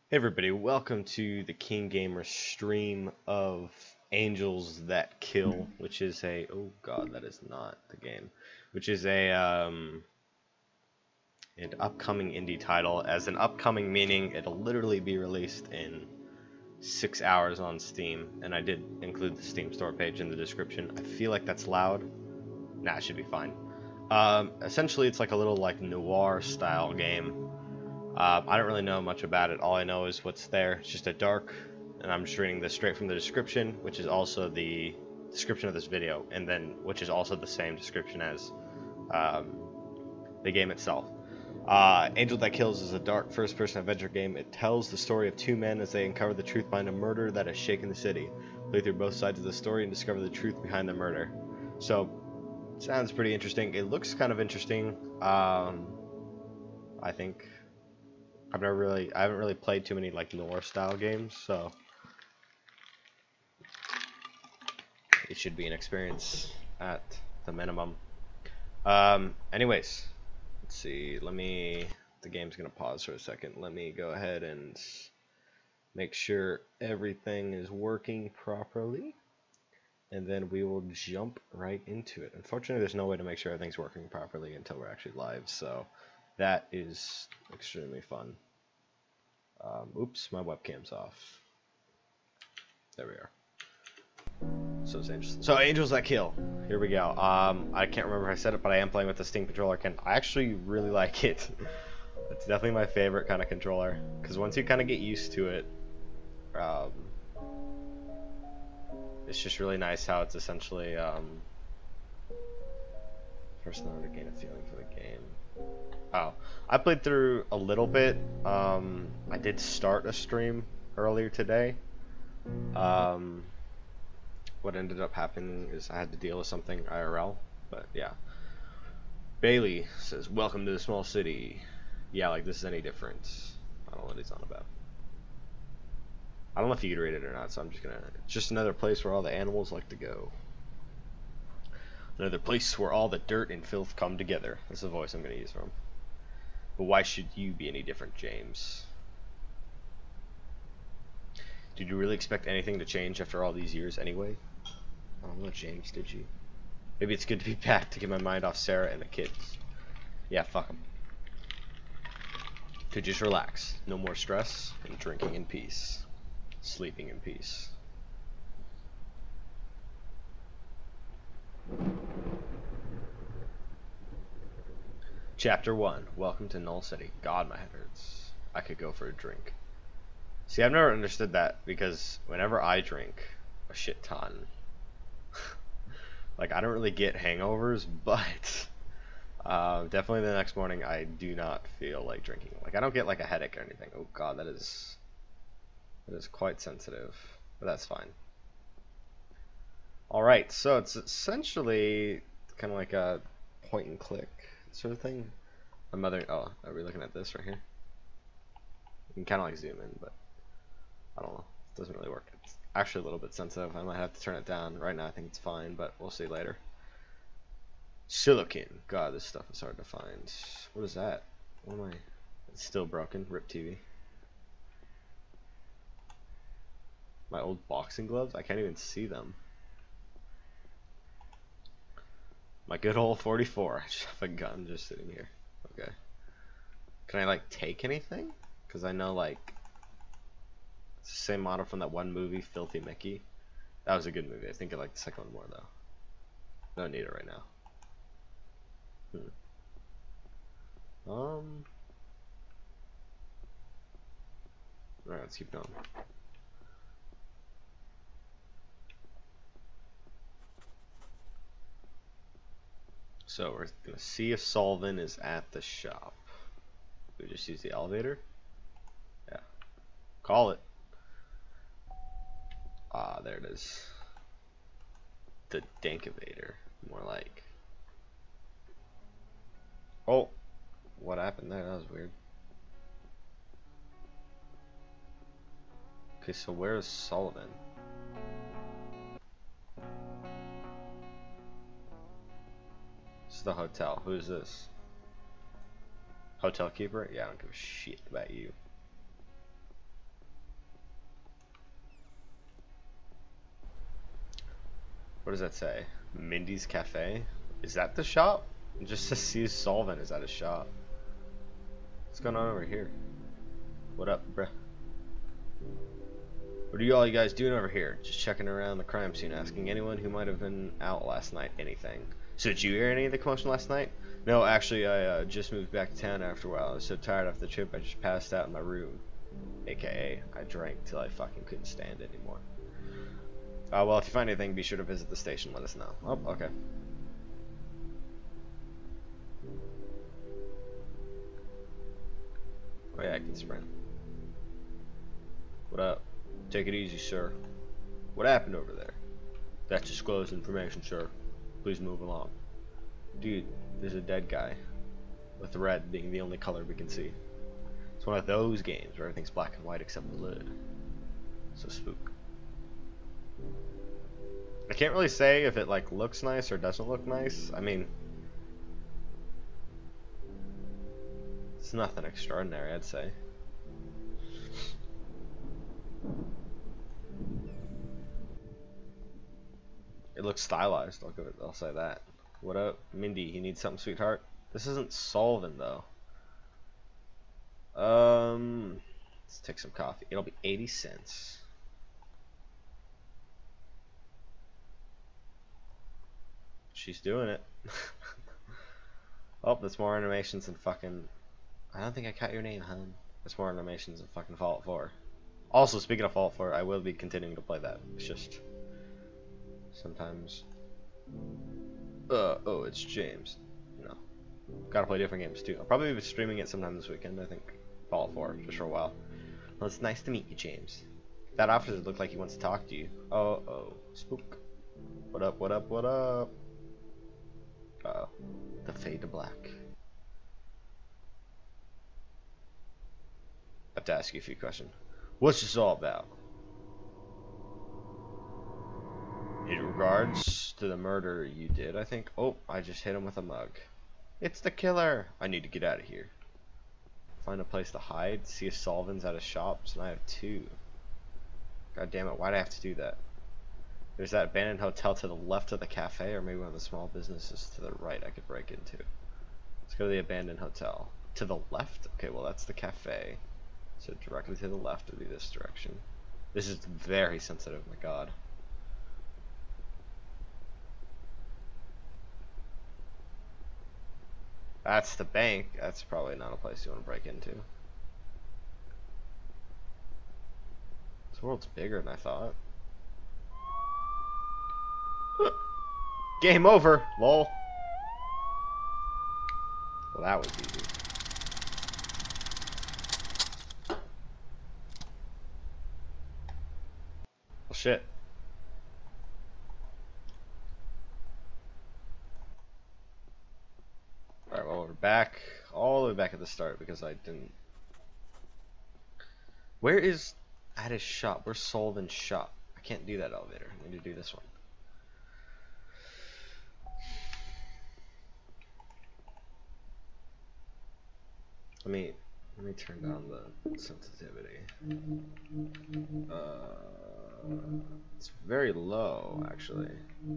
Hey everybody, welcome to the KeenGamer stream of Angels That Kill, which is a, oh god, that is not the game, which is an upcoming indie title. As an upcoming meaning, it'll literally be released in 6 hours on Steam, and I did include the Steam store page in the description. I feel like that's loud. Nah, it should be fine. Essentially, it's like a little like noir style game. I don't really know much about it. All I know is what's there. It's just a dark, and I'm just reading this straight from the description, which is also the description of this video, and then which is also the same description as the game itself. Angel That Kills is a dark first-person adventure game. It tells the story of two men as they uncover the truth behind a murder that has shaken the city. Play through both sides of the story and discover the truth behind the murder. So, sounds pretty interesting. It looks kind of interesting. I think. I haven't really played too many like noir style games, so it should be an experience at the minimum. Anyways, let's see. The game's gonna pause for a second. Let me go ahead and make sure everything is working properly, and then we will jump right into it. Unfortunately, there's no way to make sure everything's working properly until we're actually live, so that is extremely fun. Oops, my webcam's off. There we are. So it's Angels. So Angels That Kill. Here we go. I can't remember if I said it, but I am playing with the Steam controller. I actually really like it. It's definitely my favorite kind of controller, because once you kind of get used to it, it's just really nice how it's essentially first in order to gain a feeling for the game. Oh, I played through a little bit. I did start a stream earlier today. What ended up happening is I had to deal with something IRL, but yeah. Bailey says, "Welcome to the small city." Yeah, like this is any different. I don't know what he's on about. I don't know if you could read it or not, so I'm just gonna. It's just another place where all the animals like to go. Another place where all the dirt and filth come together. That's the voice I'm gonna use for him. But why should you be any different, James? Did you really expect anything to change after all these years anyway? I don't know, James, did you? Maybe it's good to be back to get my mind off Sarah and the kids. Yeah, fuck them. To just relax. No more stress, and drinking in peace. Sleeping in peace. Chapter 1. Welcome to Null City. God, my head hurts. I could go for a drink. See, I've never understood that, because whenever I drink a shit ton, like, I don't really get hangovers, but definitely the next morning I do not feel like drinking. Like, I don't get like a headache or anything. Oh god, that is quite sensitive, but that's fine. Alright, so it's essentially kind of like a point and click sort of thing. Oh, are we looking at this right here? You can kind of like zoom in, but I don't know. It doesn't really work. It's actually a little bit sensitive. I might have to turn it down. Right now I think it's fine, but we'll see later. Silicon. God, this stuff is hard to find. What is that? What am I? It's still broken. RIP TV. My old boxing gloves? I can't even see them. My good old 44. I just have a gun just sitting here. Okay. Can I like take anything? Because I know like it's the same model from that one movie, Filthy Mickey. That was a good movie. I think I like the second one more though. Don't need it right now. Alright, let's keep going. So we're gonna see if Solvin is at the shop. We just use the elevator? Yeah. Call it. Ah, there it is. The Dankavator, more like. Oh, what happened there? That was weird. Okay, so where's Sullivan? This is the hotel. Who's this? Hotel keeper? Yeah, I don't give a shit about you. What does that say? Mindy's Cafe? Is that the shop? It just says C's Solvent is at his shop. What's going on over here? What up, bruh? What are you guys doing over here? Just checking around the crime scene, asking anyone who might have been out last night anything. So did you hear any of the commotion last night? No, actually, I just moved back to town after a while. I was so tired after the trip, I just passed out in my room. AKA, I drank till I fucking couldn't stand it anymore. Well, if you find anything, be sure to visit the station. Let us know. Oh, okay. Oh yeah, I can sprint. What up? Take it easy, sir. What happened over there? That's disclosed information, sir. Please move along. Dude, there's a dead guy. With red being the only color we can see. It's one of those games where everything's black and white except blood. So spook. I can't really say if it like looks nice or doesn't look nice. I mean, it's nothing extraordinary, I'd say. It looks stylized. I'll say that. What up, Mindy? You need something, sweetheart? This isn't solvent though. Let's take some coffee. It'll be 80 cents. She's doing it. Oh, there's more animations than fucking. I don't think I caught your name, hun. There's more animations than fucking Fallout 4. Also, speaking of Fallout 4, I will be continuing to play that. It's just sometimes. Oh, it's James. You know, gotta play different games too. I'll probably be streaming it sometime this weekend. I think Fallout 4 just for a while. Well, it's nice to meet you, James. That officer looked like he wants to talk to you. Oh, spook. What up? What up? What up? Uh-oh. The fade to black. I have to ask you a few questions. What's this all about? In regards to the murder you did, I think. Oh, I just hit him with a mug. It's the killer. I need to get out of here. Find a place to hide. See if Solvin's at his shops, and I have 2. God damn it! Why'd I have to do that? There's that abandoned hotel to the left of the cafe, or maybe one of the small businesses to the right I could break into. Let's go to the abandoned hotel. To the left? Okay, well that's the cafe. So directly to the left would be this direction. This is very sensitive, my god. That's the bank. That's probably not a place you want to break into. This world's bigger than I thought. Game over, lol. Well, that was easy. Well, shit. Alright, well, we're back. All the way back at the start because I didn't. Where is at his shop? Where's Sullivan's shop? I can't do that elevator. I need to do this one. Let me turn down the sensitivity. It's very low, actually.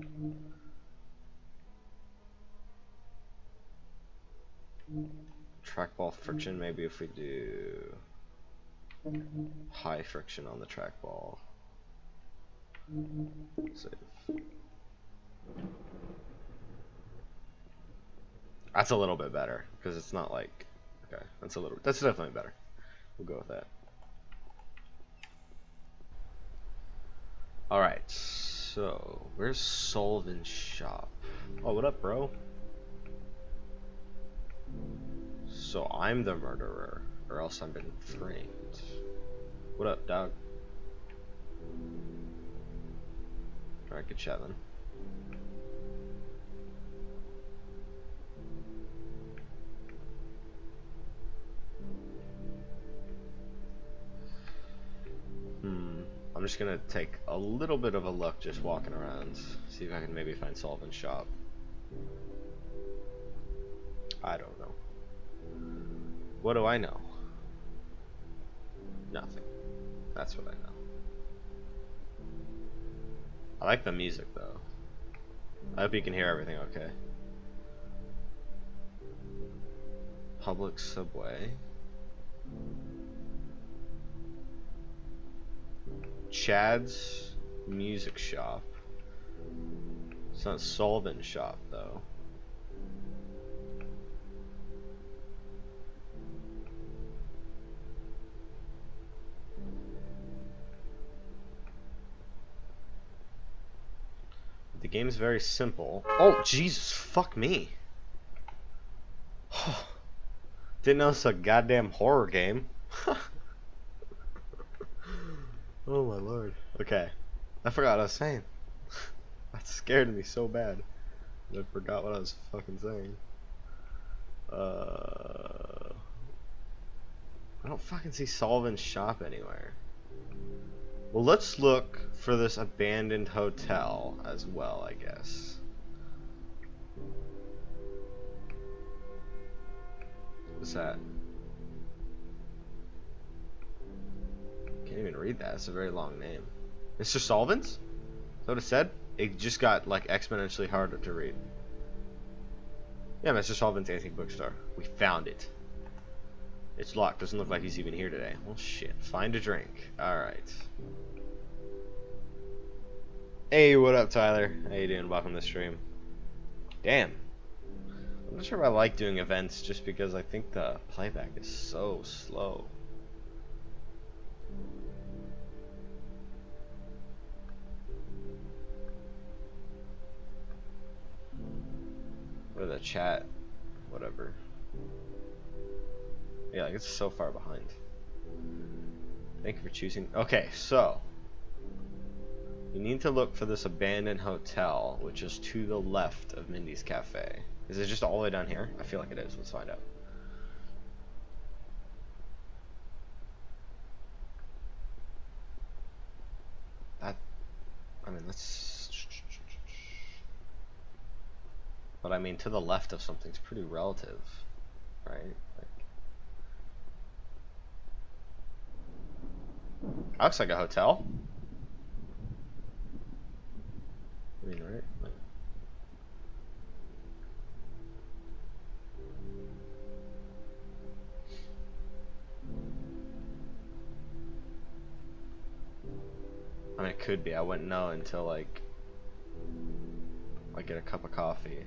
Trackball friction, maybe if we do high friction on the trackball. Save. That's a little bit better because it's not like. Okay, that's definitely better. We'll go with that. Alright, so where's Sullivan's shop? Oh, what up, bro? So I'm the murderer, or else I've been framed. What up, dog? Alright, good chat then. I'm just gonna take a little bit of a look just walking around, see if I can maybe find Sullivan's shop. I don't know. What do I know? Nothing. That's what I know. I like the music though. I hope you can hear everything okay. Public subway. Chad's music shop. It's not Solvent shop though. The game's very simple. Oh Jesus, fuck me. Didn't know it's a goddamn horror game. Oh my lord. Okay. I forgot what I was saying. That scared me so bad. I forgot what I was fucking saying. I don't fucking see Solvent's shop anywhere. Well, let's look for this abandoned hotel as well, I guess. What's that? Can't even read that. It's a very long name. Mr. Solvent's? Is that what it said? It just got like exponentially harder to read. Yeah, Mr. Solvent's antique bookstore. We found it. It's locked. Doesn't look like he's even here today. Well, shit. Find a drink. Alright. Hey, what up, Tyler? How you doing? Welcome to the stream. Damn. I'm not sure if I like doing events just because I think the playback is so slow. Or the chat. Whatever. Yeah, like it's so far behind. Thank you for choosing. Okay, so you need to look for this abandoned hotel, which is to the left of Mindy's Cafe. Is it just all the way down here? I feel like it is. Let's find out. I mean, that's... But I mean, to the left of something's pretty relative, right? Like, that looks like a hotel. I mean, right? Like, I mean, it could be. I wouldn't know until like I get a cup of coffee.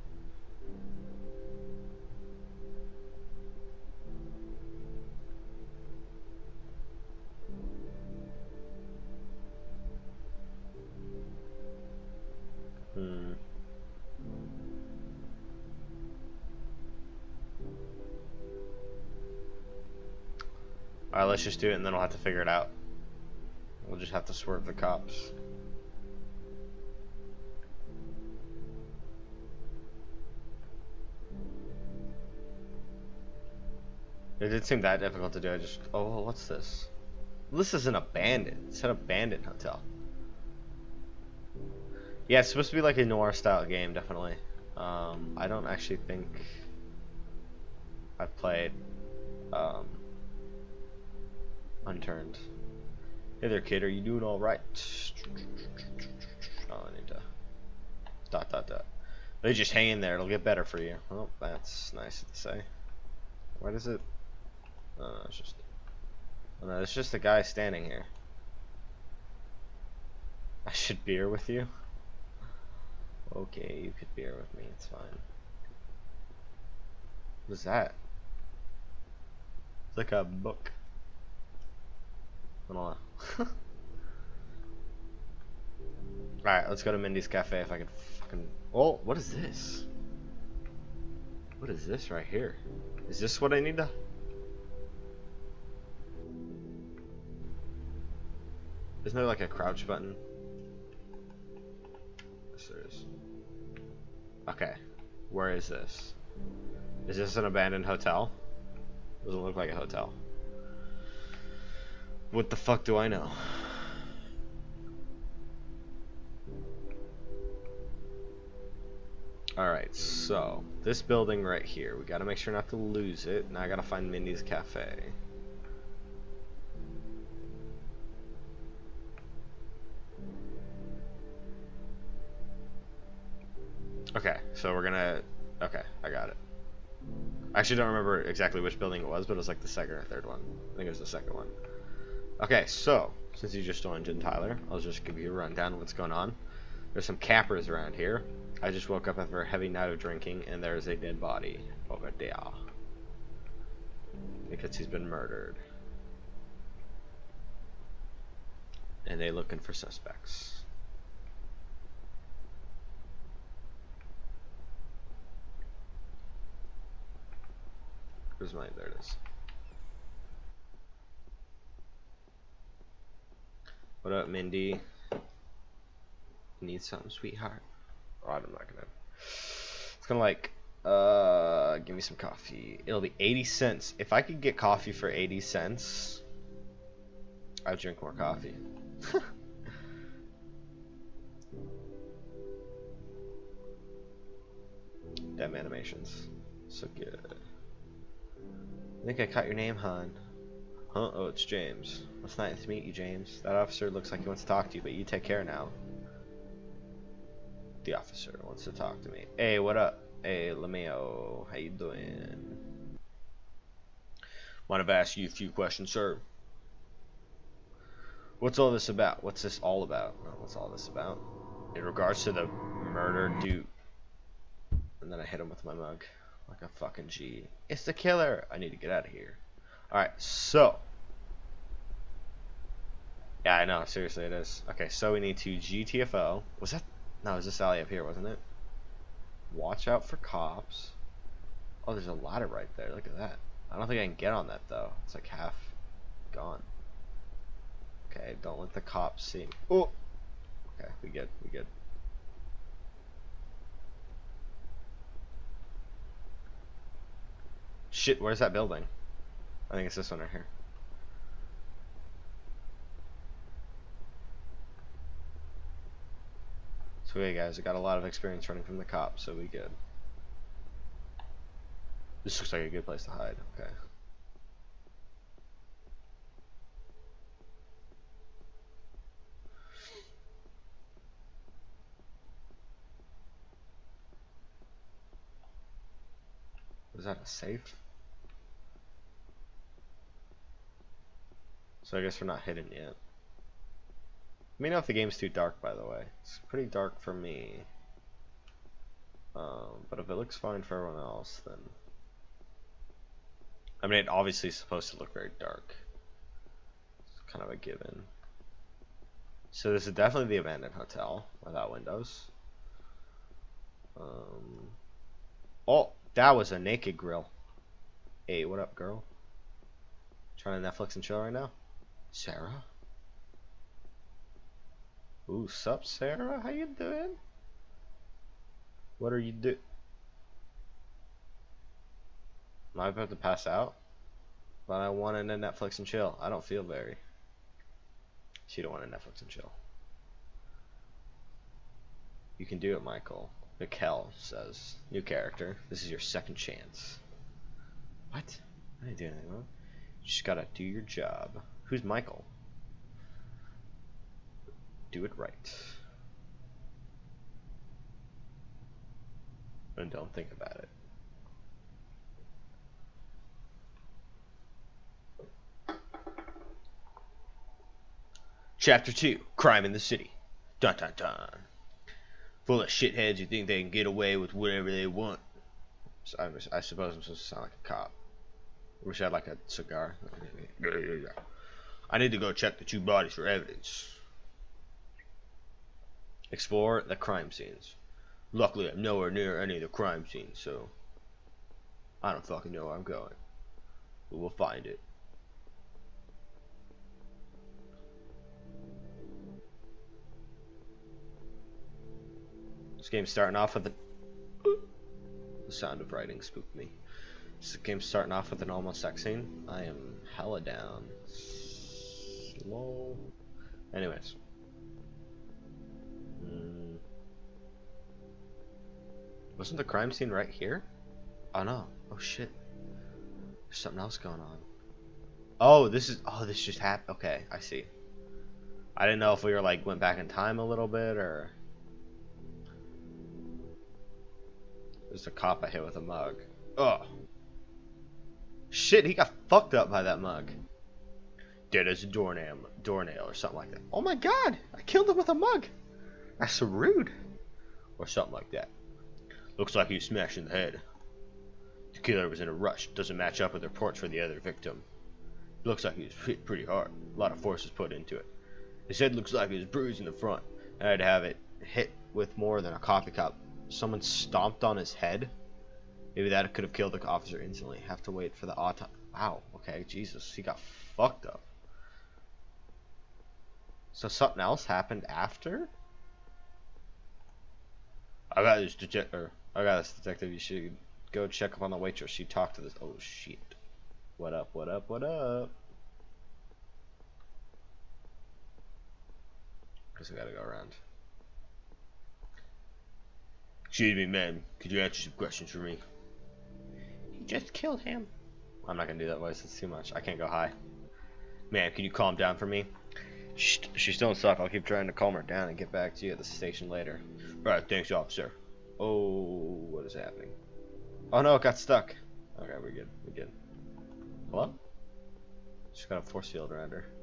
Alright, let's just do it and then we'll have to figure it out. We'll just have to swerve the cops. It didn't seem that difficult to do. I just... Oh, what's this? Well, this is an abandoned. It's an abandoned hotel. Yeah, it's supposed to be like a noir style game, definitely. I don't actually think I've played Unturned. Hey there, kid. Are you doing all right? Oh, I need to... ... They just hang in there. It'll get better for you. Oh, that's nice to say. Why does it... Oh, it's just... Oh, no, it's just a guy standing here. I should beer with you? Okay, you could beer with me. It's fine. What is that? It's like a book. I don't know. Alright, let's go to Mindy's Cafe if I can fucking... Oh, what is this? What is this right here? Is this what I need to... Isn't there like a crouch button? Yes, there is. Okay, where is this? Is this an abandoned hotel? Doesn't look like a hotel. What the fuck do I know? Alright, so this building right here, we gotta make sure not to lose it. Now I gotta find Mindy's Cafe. Okay, so we're gonna... Okay, I got it. I actually don't remember exactly which building it was, but it was like the second or third one. I think it was the second one. Okay, so, since you just joined in, Tyler, I'll just give you a rundown of what's going on. There's some cappers around here. I just woke up after a heavy night of drinking, and there's a dead body over there. Because he's been murdered. And they're looking for suspects. Where's mine? There it is. What up, Mindy? Need something, sweetheart? Oh, I'm not gonna. It's gonna like, give me some coffee. It'll be 80 cents. If I could get coffee for 80 cents, I'd drink more coffee. Damn animations. So good. I think I caught your name, hon. Huh? Oh, it's James. It's nice to meet you, James. That officer looks like he wants to talk to you, but you take care now. The officer wants to talk to me. Hey, what up? Hey, Lameo. How you doing? Mind if I ask you a few questions, sir? What's all this about? What's this all about? Well, what's all this about? In regards to the murder dude. And then I hit him with my mug. Like a fucking G. It's the killer! I need to get out of here. Alright, so. Yeah, I know. Seriously, it is. Okay, so we need to GTFO. Was that? No, it was this alley up here, wasn't it? Watch out for cops. Oh, there's a ladder right there. Look at that. I don't think I can get on that, though. It's like half gone. Okay, don't let the cops see me. Oh! Okay, we good. We good. Shit, where's that building? I think it's this one right here. So hey guys, I got a lot of experience running from the cops, so we good. This looks like a good place to hide. Okay. Was that a safe? So I guess we're not hidden yet. Let me know if the game's too dark, by the way. It's pretty dark for me. But if it looks fine for everyone else, then... I mean, it obviously is supposed to look very dark. It's kind of a given. So this is definitely the abandoned hotel without windows. Oh, that was a naked grill. Hey, what up, girl? Trying to Netflix and chill right now? Sarah? Ooh, sup, Sarah? How you doing? What are you do? Am I about to pass out? But I wanted to Netflix and chill. I don't feel very. She don't want to Netflix and chill. You can do it, Michael. Mikkel says. New character. This is your second chance. What? I didn't do anything wrong. You just gotta do your job. Who's Michael? Do it right. And don't think about it. Chapter 2. Crime in the City. Dun dun dun. Full of shitheads who think they can get away with whatever they want. So I suppose I'm supposed to sound like a cop. I wish I had like a cigar. I need to go check the two bodies for evidence. Explore the crime scenes. Luckily, I'm nowhere near any of the crime scenes, so I don't fucking know where I'm going. But we'll find it. This game's starting off with the sound of writing spooked me. This game's starting off with a normal sex scene. I am hella down. Slow. Anyways. Wasn't the crime scene right here? Oh no. Oh shit. There's something else going on. Oh, this just happened. Okay, I see. I didn't know if we were like went back in time a little bit or... There's a cop I hit with a mug. Oh. Shit, he got fucked up by that mug. Dead as a doornail or something like that. Oh my god, I killed him with a mug. That's so rude. Or something like that. Looks like he was smashed in the head. The killer was in a rush. Doesn't match up with reports for the other victim. Looks like he was hit pretty hard. A lot of force was put into it. His head looks like it was bruised in the front. I had to have it hit with more than a coffee cup. Someone stomped on his head. Maybe that could have killed the officer instantly. Have to wait for the autopsy. Wow, okay, Jesus, he got fucked up. So something else happened after? I got this detective. You should go check up on the waitress. She talked to this. Oh shit. What up, what up, what up? Guess we gotta go around. Excuse me, ma'am. Could you answer some questions for me? He just killed him. I'm not gonna do that voice. It's too much. I can't go high. Ma'am, can you calm down for me? She's still in shock. I'll keep trying to calm her down and get back to you at the station later. Alright, thanks, officer. Oh, what is happening? Oh no, it got stuck. Okay, we're good. We're good. Hello? She's got a force field around her.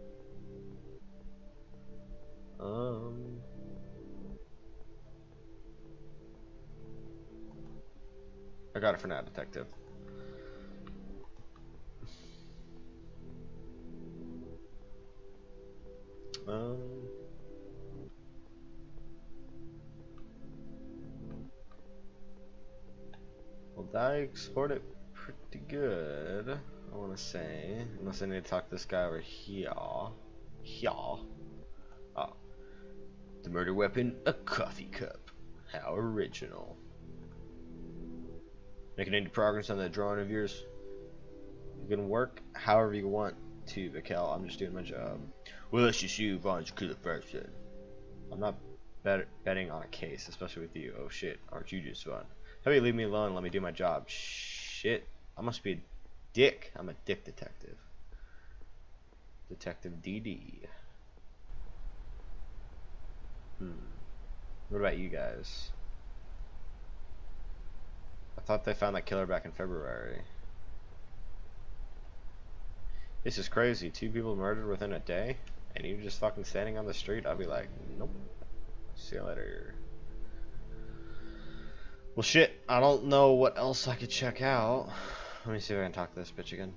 I got it for now, detective. Well, I explored it pretty good, I want to say. Unless I need to talk to this guy over here. Oh. The murder weapon, a coffee cup. How original. Making any progress on that drawing of yours? You can work however you want to, Mikkel. I'm just doing my job. Well, let's just see who finds the killer first then. I'm not betting on a case, especially with you. Oh shit, aren't you just fun? How about you leave me alone and let me do my job? Shit, I must be a dick. I'm a dick detective. Detective DD. What about you guys? I thought they found that killer back in February. This is crazy. 2 people murdered within a day? And you just fucking standing on the street? I'd be like, nope. See you later. Well shit, I don't know what else I could check out. Let me see if I can talk to this bitch again.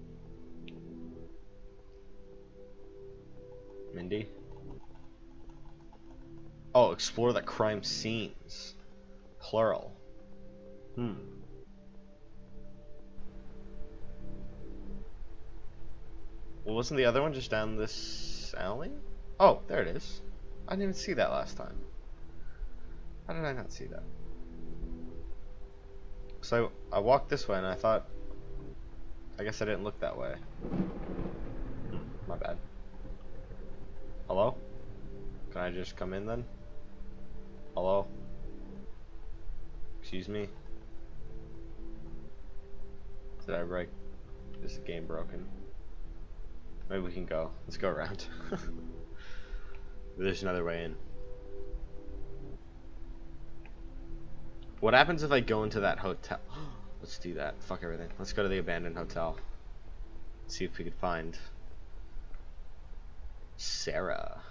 Mindy? Oh, explore the crime scenes. Plural. Well, wasn't the other one just down this alley? Oh, there it is. I didn't even see that last time. How did I not see that? So I walked this way and I thought, I guess I didn't look that way. My bad. Hello? Can I just come in then? Hello? Excuse me? Did I break? Is the game broken? Maybe we can go. Let's go around. There's another way in. What happens if I go into that hotel? Let's do that. Fuck everything. Let's go to the abandoned hotel. See if we could find Sarah.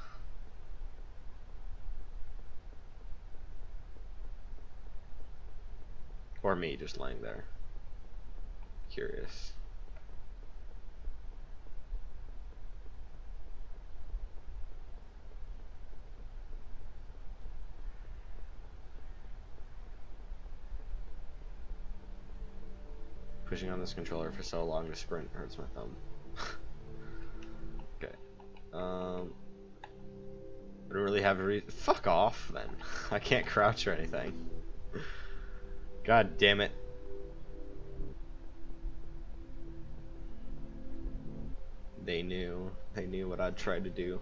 Or me just laying there. Curious. Pushing on this controller for so long to sprint hurts my thumb. Okay. I don't really have a reason. Fuck off then. I can't crouch or anything. God damn it. They knew what I'd tried to do.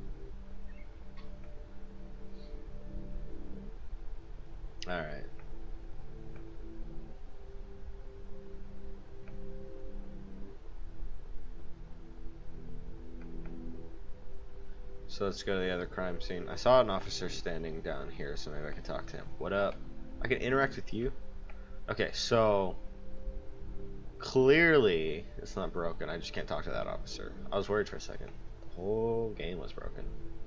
Alright. So let's go to the other crime scene. I saw an officer standing down here, so maybe I can talk to him. What up? I can interact with you? Okay, so clearly it's not broken. I just can't talk to that officer. I was worried for a second. The whole game was broken.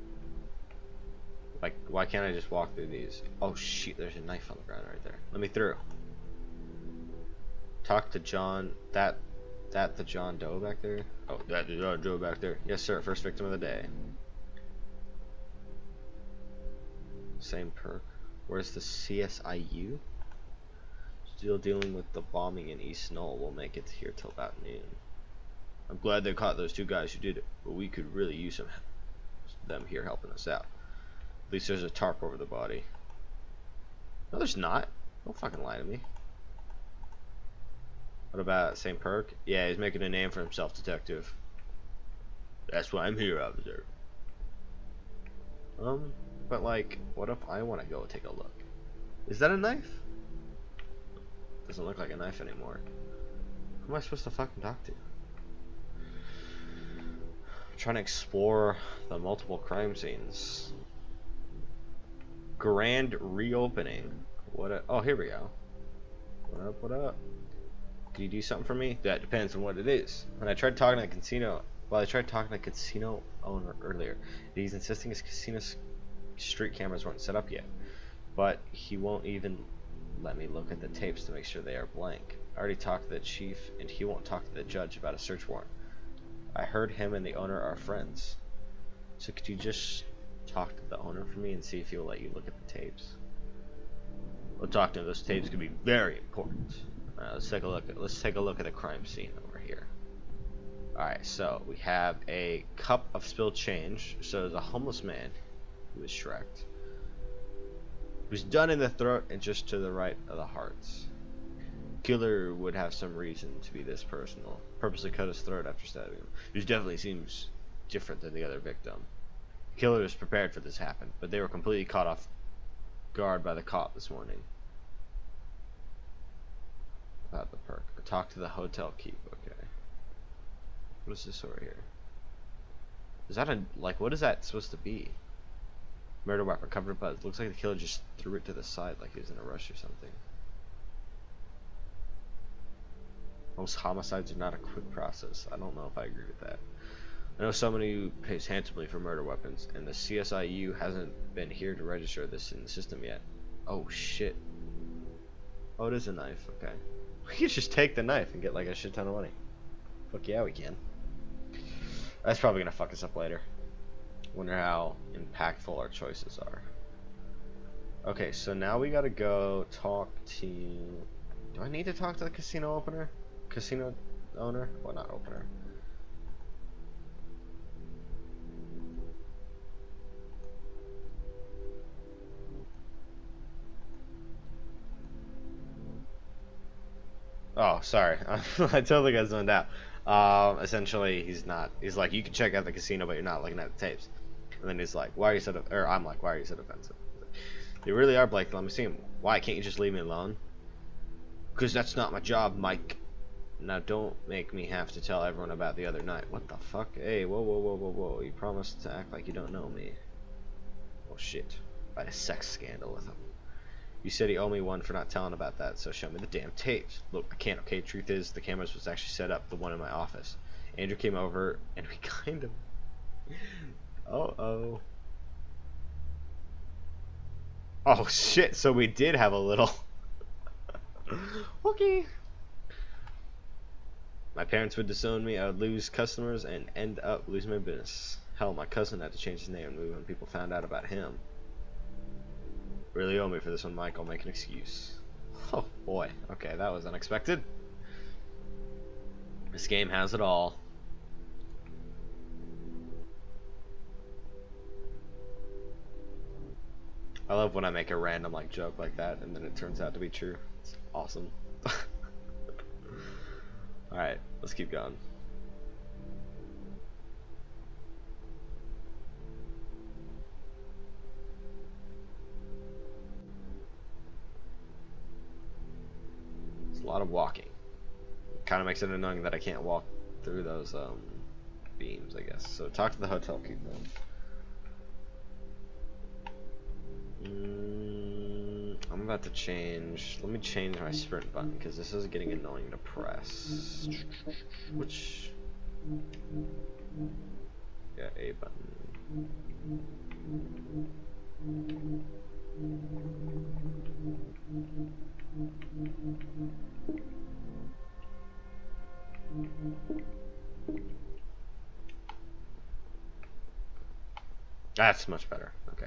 Like, why can't I just walk through these? Oh shit, there's a knife on the ground right there. Let me through. Talk to John. That the John Doe back there? Oh, that the John Doe back there. Yes, sir. First victim of the day. Same perk. Where's the CSIU? Still dealing with the bombing in East Knoll. We'll make it here till about noon. I'm glad they caught those two guys who did it, but we could really use them here helping us out. At least there's a tarp over the body. No, there's not. Don't fucking lie to me. What about same perk? Yeah, he's making a name for himself, detective. That's why I'm here, officer. But like, what if I want to go take a look? Is that a knife? Doesn't look like a knife anymore. Who am I supposed to fucking talk to? I'm trying to explore the multiple crime scenes. Grand reopening. Oh, here we go. What up, what up? Can you do something for me? That depends on what it is. When I tried talking to a casino, owner earlier. He's insisting his casino street cameras weren't set up yet. But he won't even let me look at the tapes to make sure they are blank. I already talked to the chief, and he won't talk to the judge about a search warrant. I heard him and the owner are friends. So could you just talk to the owner for me and see if he'll let you look at the tapes? We'll talk to him. Those tapes could be very important. Let's take a look at the crime scene over here. Alright, so we have a cup of spilled change. So there's a homeless man who was shreked, who's done in the throat and just to the right of the hearts. Killer would have some reason to be this personal. Purposely cut his throat after stabbing him. Which definitely seems different than the other victim. The killer was prepared for this to happen, but they were completely caught off guard by the cop this morning. About the perk. Talk to the hotel keep. Okay. What is this over here? Is that what is that supposed to be? Murder weapon covered in blood. Looks like the killer just threw it to the side like he was in a rush or something. Most homicides are not a quick process. I don't know if I agree with that. I know somebody who pays handsomely for murder weapons, and the CSIU hasn't been here to register this in the system yet. Oh shit. Oh, it is a knife. Okay. We can just take the knife and get like a shit ton of money. Fuck yeah, we can. That's probably gonna fuck us up later. Wonder how impactful our choices are. Okay, so now we gotta go talk to... Do I need to talk to the casino opener? Casino owner? Well, not opener. Oh, sorry. I totally got zoned out. Essentially, he's like, you can check out the casino, but you're not looking at the tapes. And then he's like, why are you so I'm like, why are you so defensive? They really are, Blake. Let me see him. Why can't you just leave me alone? Because that's not my job, Mike. Now don't make me have to tell everyone about the other night. What the fuck? Hey, whoa, whoa, whoa, whoa, whoa. You promised to act like you don't know me. Oh shit. I had a sex scandal with him. You said he owed me one for not telling about that, so show me the damn tapes. Look, I can't, okay? Truth is, the cameras was actually set up, the one in my office. Andrew came over, and we kind of... Uh-oh. Oh, shit, so we did have a little... Okay. My parents would disown me, I would lose customers, and end up losing my business. Hell, my cousin had to change his name and move when people found out about him. Really owe me for this one, Mike. I'll make an excuse. Oh boy. Okay, that was unexpected. This game has it all. I love when I make a random like joke like that and then it turns out to be true. It's awesome. Alright, let's keep going. A lot of walking. Kind of makes it annoying that I can't walk through those beams, I guess. So talk to the hotel keeper. I'm about to change. Let me change my sprint button because this is getting annoying to press. Which. Yeah, A button. That's much better. Okay.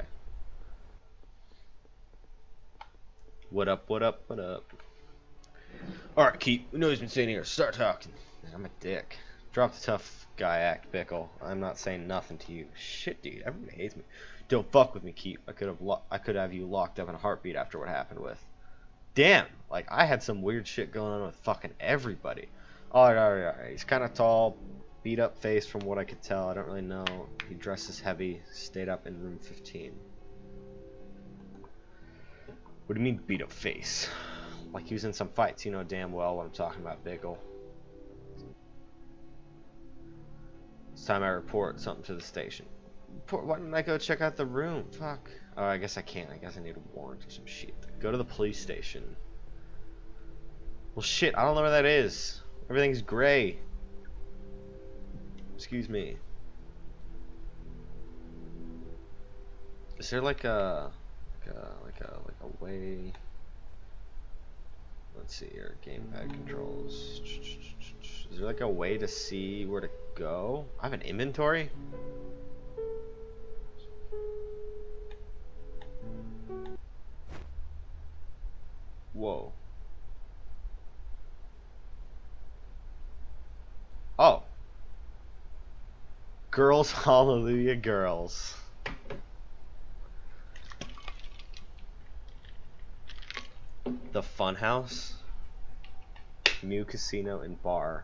What up, what up, what up? Alright, Keith, we know he's been sitting here. Start talking. Man, I'm a dick. Drop the tough guy act, Bickle. I'm not saying nothing to you. Shit, dude, everybody hates me. Don't fuck with me, Keith. I could have you locked up in a heartbeat after what happened with. Damn, like, I had some weird shit going on with fucking everybody. Alright. He's kind of tall, beat up face from what I could tell. I don't really know. He dresses heavy, stayed up in room 15. What do you mean beat up face? Like he was in some fights, you know damn well what I'm talking about, Bickle. It's time I report something to the station. Why didn't I go check out the room? Fuck. Oh, I guess I can't. I guess I need a warrant or some shit. Go to the police station. Well, shit, I don't know where that is. Everything's gray. Excuse me. Is there like a way? Let's see here. Gamepad controls. Is there like a way to see where to go? I have an inventory? Whoa. Oh. Girls, hallelujah, girls. The Funhouse. New casino and bar.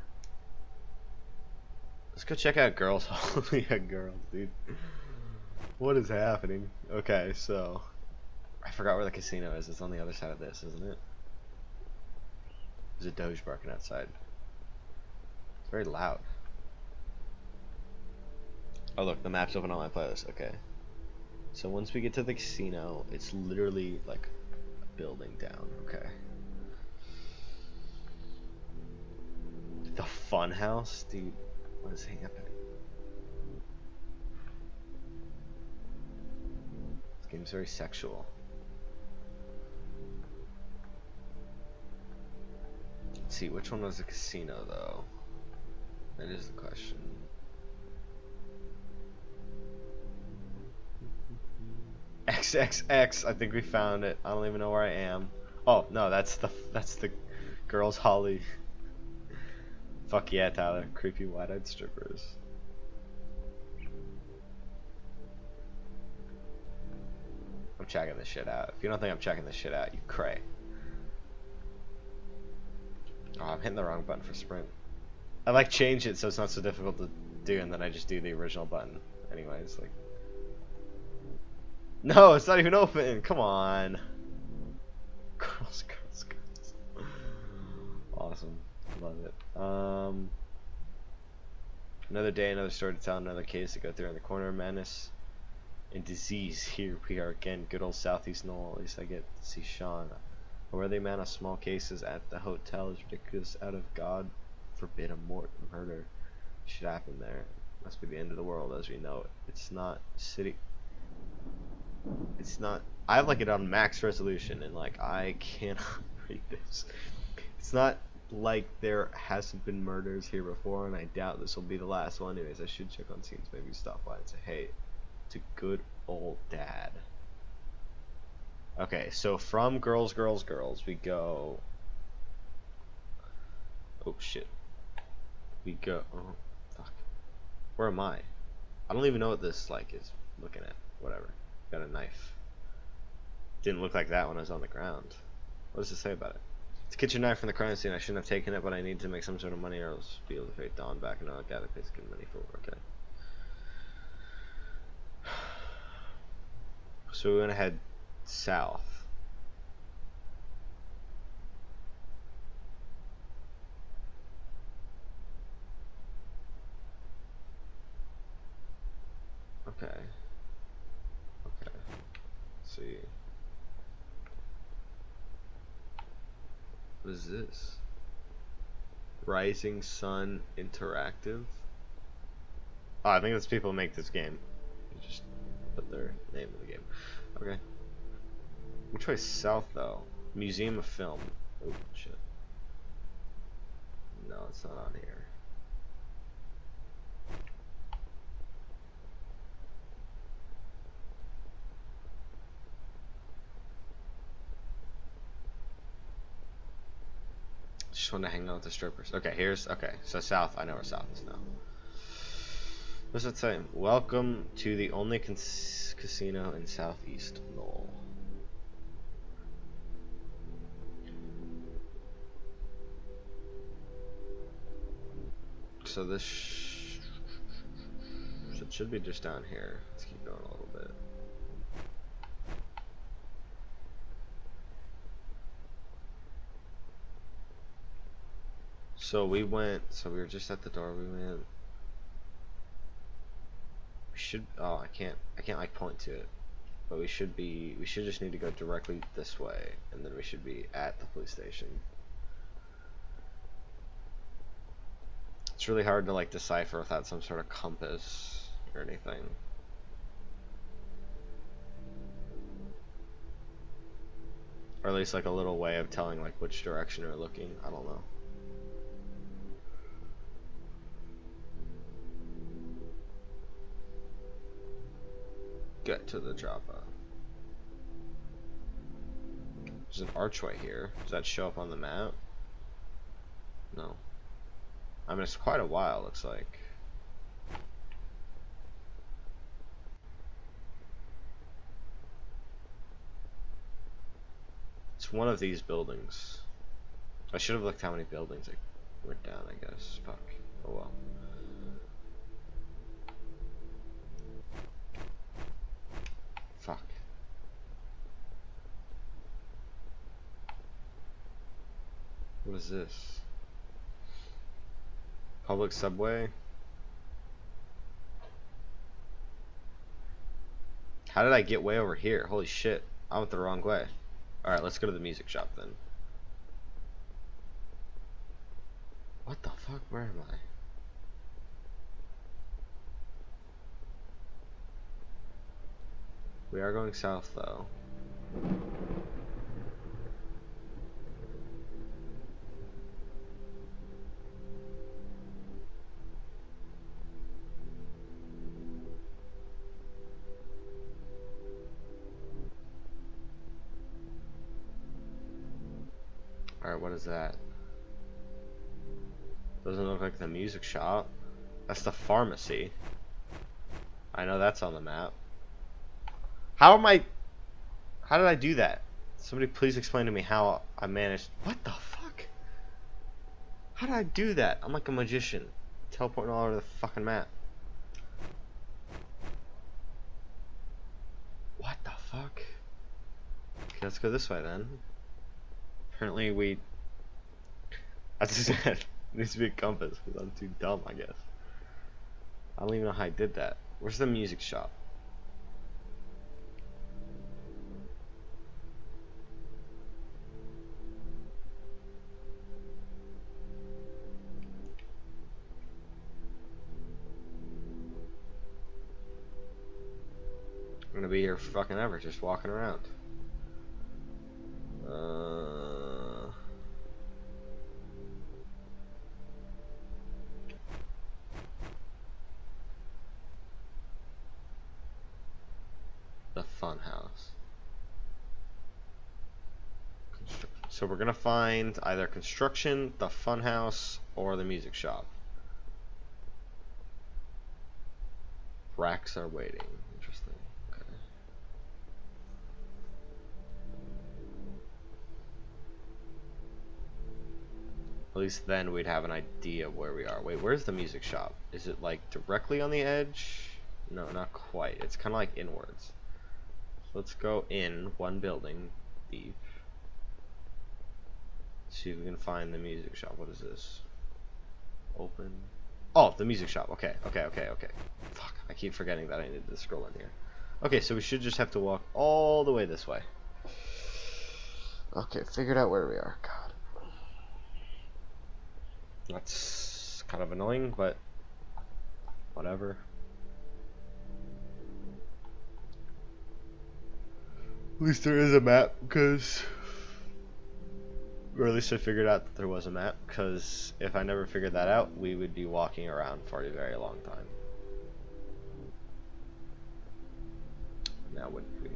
Let's go check out Girls, hallelujah, girls, dude. What is happening? Okay, so I forgot where the casino is. It's on the other side of this, isn't it? There's a Doge barking outside. It's very loud. Oh look, the map's open on my playlist. Okay. So once we get to the casino, it's literally like a building down. Okay. The Funhouse? Dude, what is happening? This game's very sexual. Let's see, which one was the casino though? That is the question. XXX, I think we found it. I don't even know where I am. Oh no, that's the Girls Holly. Fuck yeah, Tyler. Creepy wide-eyed strippers. I'm checking this shit out. If you don't think I'm checking this shit out, you cray. Oh, I'm hitting the wrong button for sprint. I like change it so it's not so difficult to do, and then I just do the original button. Anyways, like. No, it's not even open. Come on. Girls. Awesome. Love it. Another day, another story to tell, another case to go through in the corner of madness and disease. Here we are again. Good old Southeast Knoll. At least I get to see Sean. Where the amount of small cases at the hotel is ridiculous. Out of God forbid a murder should happen there. Must be the end of the world as we know it. It's not city. It's not. I have like it on max resolution and like I cannot read this. It's not like there hasn't been murders here before, and I doubt this will be the last one. Anyways, I should check on scenes. Maybe stop by and say, hey, to good old dad. Okay, so from girls, we go. Oh shit. We go. Oh fuck. Where am I? I don't even know what this like is looking at. Whatever. Got a knife. Didn't look like that when I was on the ground. What does it say about it? It's a kitchen knife from the crime scene. I shouldn't have taken it, but I need to make some sort of money or else be able to pay Dawn back. And I gotta pay good money for it. Okay. So we're gonna head south. Okay. Okay. Let's see. What is this? Rising Sun Interactive? Oh, I think that's people who make this game. They just put their name in the game. Okay. Which way south though? Museum of Film. Oh shit. No, it's not on here. Just want to hang out with the strippers. Okay, okay, so south, I know where south is now. What's it saying? Welcome to the only casino in Southeast Knoll. So this should be just down here. Let's keep going a little bit. So we were just at the door. We should, oh, I can't like point to it. But we should just need to go directly this way, and then we should be at the police station. It's really hard to like decipher without some sort of compass or anything. Or at least like a little way of telling like which direction we're looking. I don't know. Get to the drop-off. There's an archway here. Does that show up on the map? No. I mean, it's quite a while, looks like. It's one of these buildings. I should have looked how many buildings I went down, I guess. Fuck. Oh well. Fuck. What is this? Public subway? How did I get way over here? Holy shit. I went the wrong way. Alright, let's go to the music shop then. What the fuck? Where am I? We are going south though. Alright, what is that? Doesn't look like the music shop. That's the pharmacy. I know that's on the map. How did I do that? Somebody please explain to me how I managed. What the fuck? How did I do that? I'm like a magician. Teleporting all over the fucking map. What the fuck? Okay, let's go this way then. Apparently we... As I said, it needs to be a compass because I'm too dumb, I guess. I don't even know how I did that. Where's the music shop? I'm gonna be here fucking ever, just walking around. The fun house. So we're gonna find either construction, the fun house, or the music shop. Racks are waiting. Interesting. Okay. At least then we'd have an idea of where we are. Wait, where's the music shop? Is it like directly on the edge? No, not quite. It's kind of like inwards. So let's go in one building deep. See if we can find the music shop. What is this? Open. Oh, the music shop. Okay. Fuck, I keep forgetting that I need to scroll in here. Okay, so we should just have to walk all the way this way. Okay, figured out where we are. God. That's kind of annoying, but whatever. At least there is a map, because... Or at least I figured out that there was a map, because if I never figured that out, we would be walking around for a very long time. Now wouldn't we?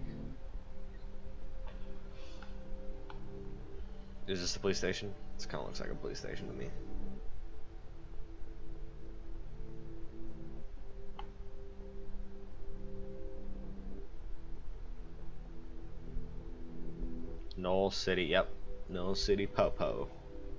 Is this the police station? This kind of looks like a police station to me. Knoll City, yep. Knoll City Popo.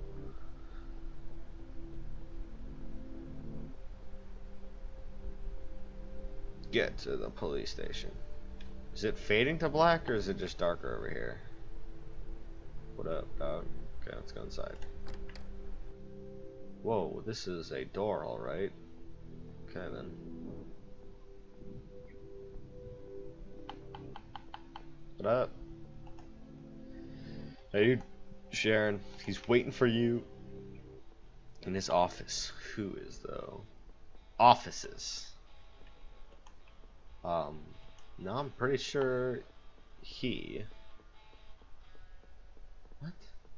Get to the police station. Is it fading to black or is it just darker over here? What up, dog? Okay, let's go inside. Whoa, this is a door, alright. Okay then. What up? Hey dude, Sharon, he's waiting for you in his office. Who is though? Offices. No, I'm pretty sure he... What?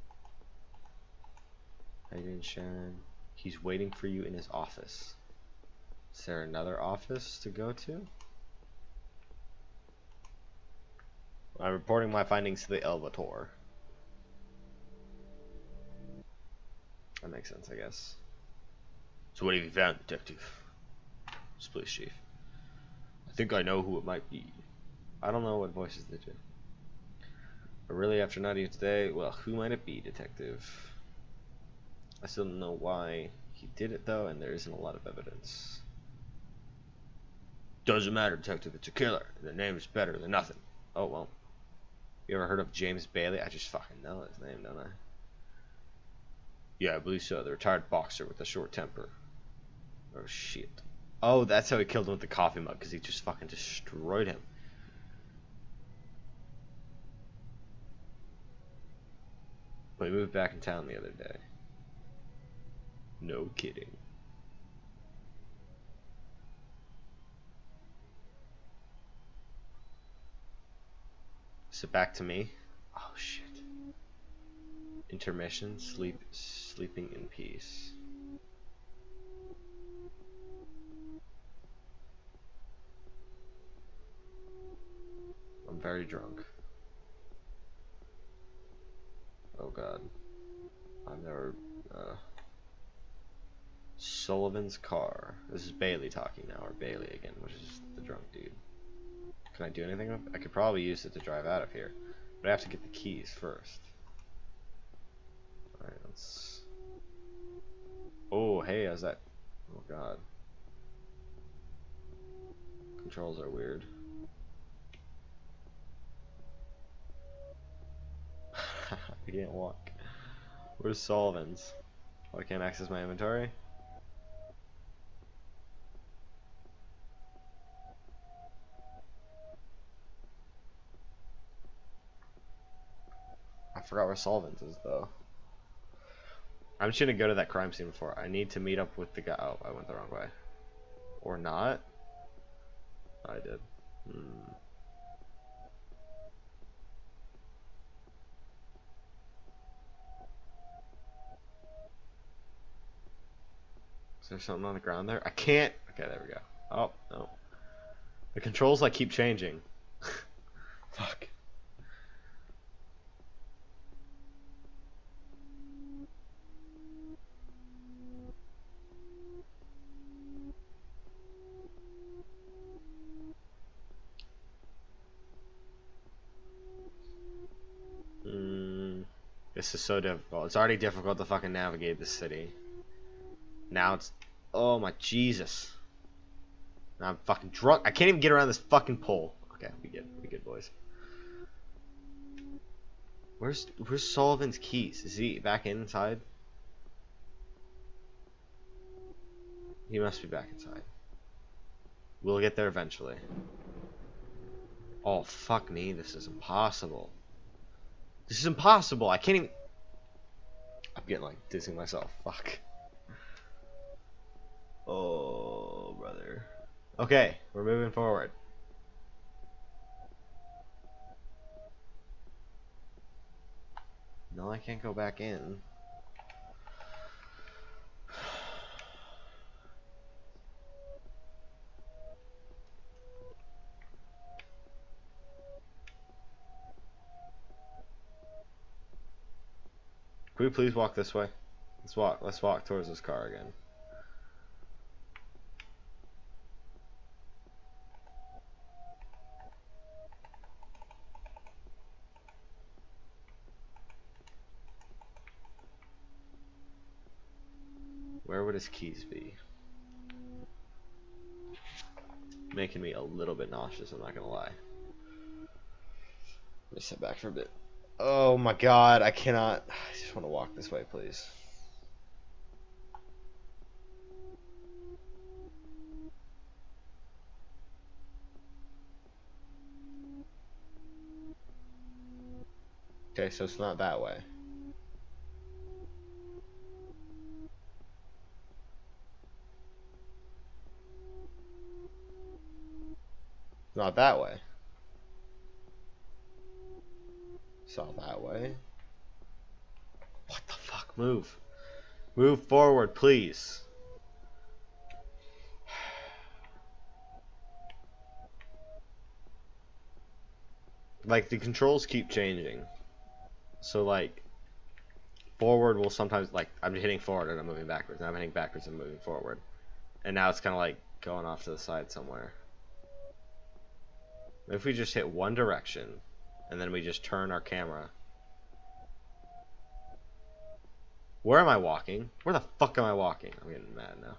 How you doing, Sharon? He's waiting for you in his office. Is there another office to go to? I'm reporting my findings to the elevator. That makes sense, I guess. So what have you found, detective? It's police chief. I think I know who it might be. I don't know what voices they do. But really, after not here today, well, who might it be, detective? I still don't know why he did it, though, and there isn't a lot of evidence. Doesn't matter, detective. It's a killer. The name is better than nothing. Oh, well. You ever heard of James Bailey? I just fucking know his name, don't I? Yeah, I believe so. The retired boxer with a short temper. Oh, shit. Oh, that's how he killed him with the coffee mug, because he just fucking destroyed him. But he moved back in town the other day. No kidding. Is it back to me? Oh, shit. Intermission, sleeping in peace. I'm very drunk. Oh god. I've never, Sullivan's car. This is Bailey talking now, or Bailey again, which is the drunk dude. Can I do anything with it? I could probably use it to drive out of here, but I have to get the keys first. Alright, let's... Oh, hey, how's that? Oh god. Controls are weird. I can't walk. Where's Sullivan's? Oh, I can't access my inventory? I forgot where Sullivan's is, though. I'm just gonna go to that crime scene before. I need to meet up with the guy. Oh, I went the wrong way. Or not? I did. Is there something on the ground there? I can't. Okay, there we go. Oh, no. The controls like keep changing. Fuck. This is so difficult. It's already difficult to fucking navigate this city. Now it's... Oh my Jesus. Now I'm fucking drunk. I can't even get around this fucking pole. Okay, we good boys. Where's Sullivan's keys? Is he back inside? He must be back inside. We'll get there eventually. Oh fuck me, this is impossible. This is impossible. I can't even... I'm getting like dizzying myself. Fuck. Oh, brother. Okay, we're moving forward. No, I can't go back in. Can we please walk this way? Let's walk towards this car again. Where would his keys be? Making me a little bit nauseous, I'm not gonna lie. Let me sit back for a bit. Oh my god, I cannot. I just want to walk this way, please. Okay, so it's not that way. Not that way. It's not that way. What the fuck? Move. Move forward, please. Like, the controls keep changing. So, like, forward will sometimes, like, I'm hitting forward and I'm moving backwards. And I'm hitting backwards and moving forward. And now it's kind of like going off to the side somewhere. If we just hit one direction and then we just turn our camera. Where am I walking? Where the fuck am I walking? I'm getting mad now.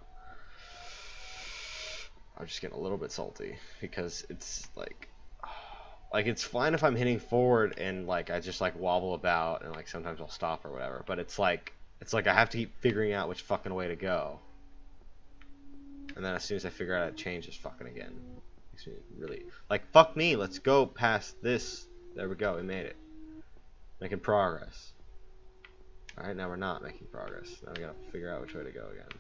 I'm just getting a little bit salty because it's like it's fine if I'm hitting forward and like I just like wobble about and like sometimes I'll stop or whatever, but it's like I have to keep figuring out which fucking way to go. And then as soon as I figure out it changes fucking again. Makes me really like fuck me, let's go past this. There we go, we made it. Making progress. Alright, now we're not making progress. Now we gotta figure out which way to go again.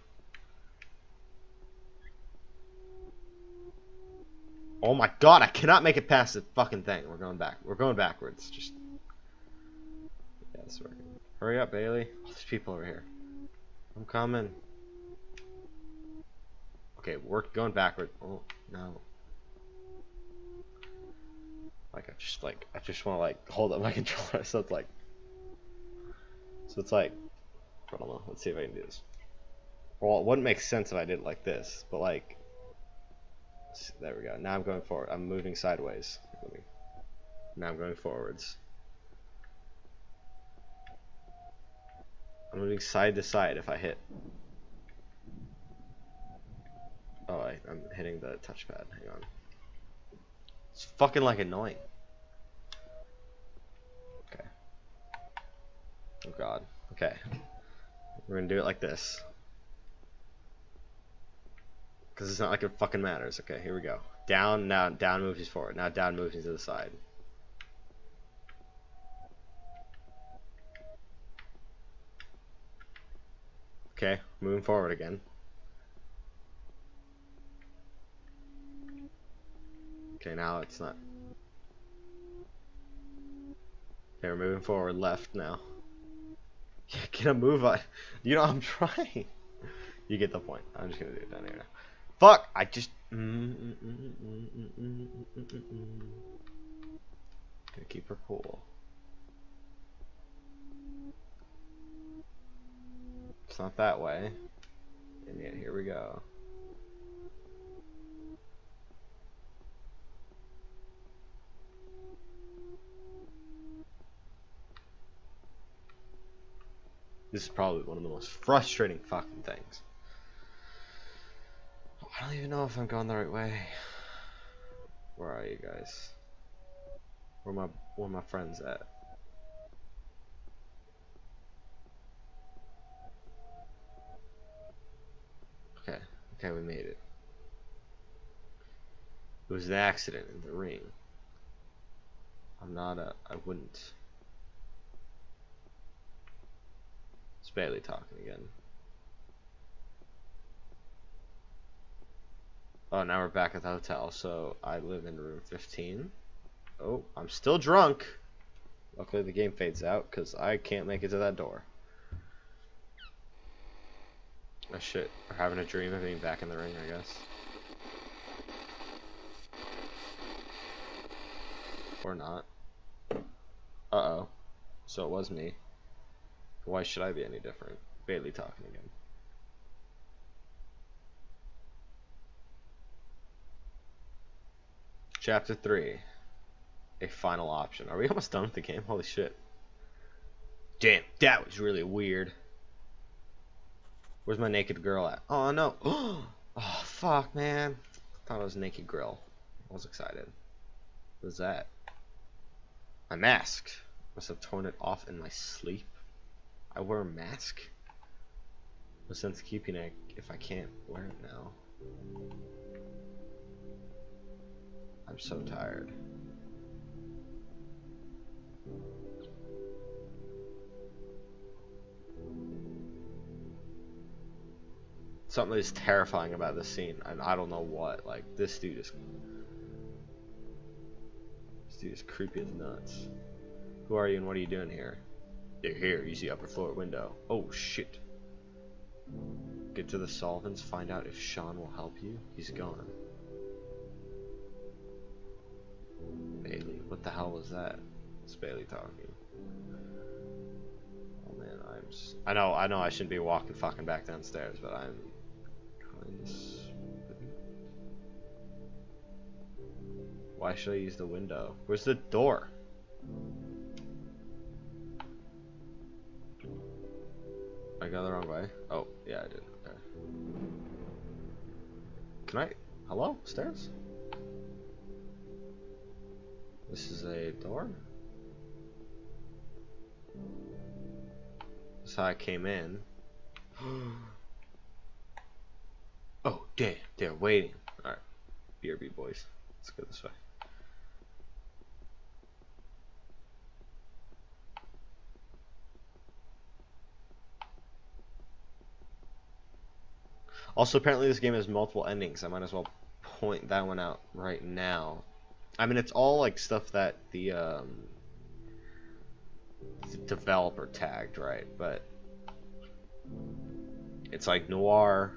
Oh my god, I cannot make it past the fucking thing. We're going back. We're going backwards. Just yeah, it's working. Hurry up, Bailey. Oh, there's people over here. I'm coming. Okay, we're going backward. Oh no. Like I just want to like hold up my controller. So it's like I don't know. Let's see if I can do this. Well, it wouldn't make sense if I did it like this, but like there we go. Now I'm going forward. I'm moving sideways. Now I'm going forwards. I'm moving side to side if I hit. Oh, I'm hitting the touchpad. Hang on. It's fucking like annoying. Okay. Oh god. Okay. We're gonna do it like this. Because it's not like it fucking matters. Okay, here we go. Down, now down moves you forward. Now down moves you to the side. Okay, moving forward again. Okay, now it's not. Okay, we're moving forward left now. Yeah, get a move on. You know, I'm trying. You get the point. I'm just gonna do it down here now. Fuck! I just. Gonna keep her cool. It's not that way. And yet, here we go. This is probably one of the most frustrating fucking things. I don't even know if I'm going the right way. Where are you guys? Where my friends at? Okay, okay, we made it. It was an accident in the ring. I wouldn't. It's Bailey talking again. Oh, now we're back at the hotel. So I live in room 15. Oh, I'm still drunk. Luckily the game fades out because I can't make it to that door. Oh shit, we're having a dream of being back in the ring, I guess. Or not. Uh-oh. So it was me. Why should I be any different? Bailey talking again. Chapter 3. A final option. Are we almost done with the game? Holy shit. Damn, that was really weird. Where's my naked girl at? Oh no. Oh fuck, man. I thought it was naked girl. I was excited. What is that? My mask. Must have torn it off in my sleep. I wear a mask? No sense keeping it if I can't wear it now. I'm so tired. Something is terrifying about this scene, and I don't know what. Like, this dude is creepy as nuts. Who are you and what are you doing here? They're here. Use the upper floor window. Oh shit. Get to the solvents. Find out if Sean will help you. He's gone. Bailey, what the hell was that? It's Bailey talking. Oh man, I know I shouldn't be walking fucking back downstairs, but I'm kinda spooky. Why should I use the window? Where's the door? I got the wrong way. Oh, yeah, I did. Okay. Can I? Hello? Stairs? This is a door? That's how I came in. Oh, damn. They're waiting. Alright. BRB boys. Let's go this way. Also, apparently this game has multiple endings. I might as well point that one out right now. I mean, it's all like stuff that the developer tagged, right? But it's like noir,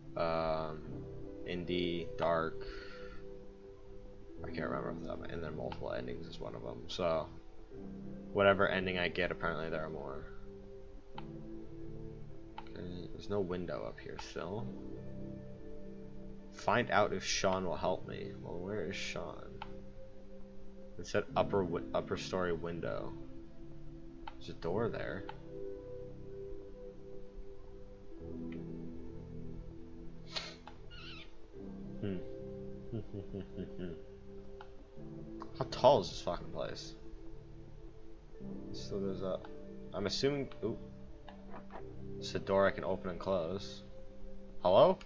indie, dark. I can't remember off the top, and then multiple endings is one of them. So whatever ending I get, apparently there are more. Okay, there's no window up here still. Find out if Sean will help me. Well, where is Sean? It said upper story window. There's a door there. How tall is this fucking place? So there's a... I'm assuming... Ooh. It's a door I can open and close. Hello?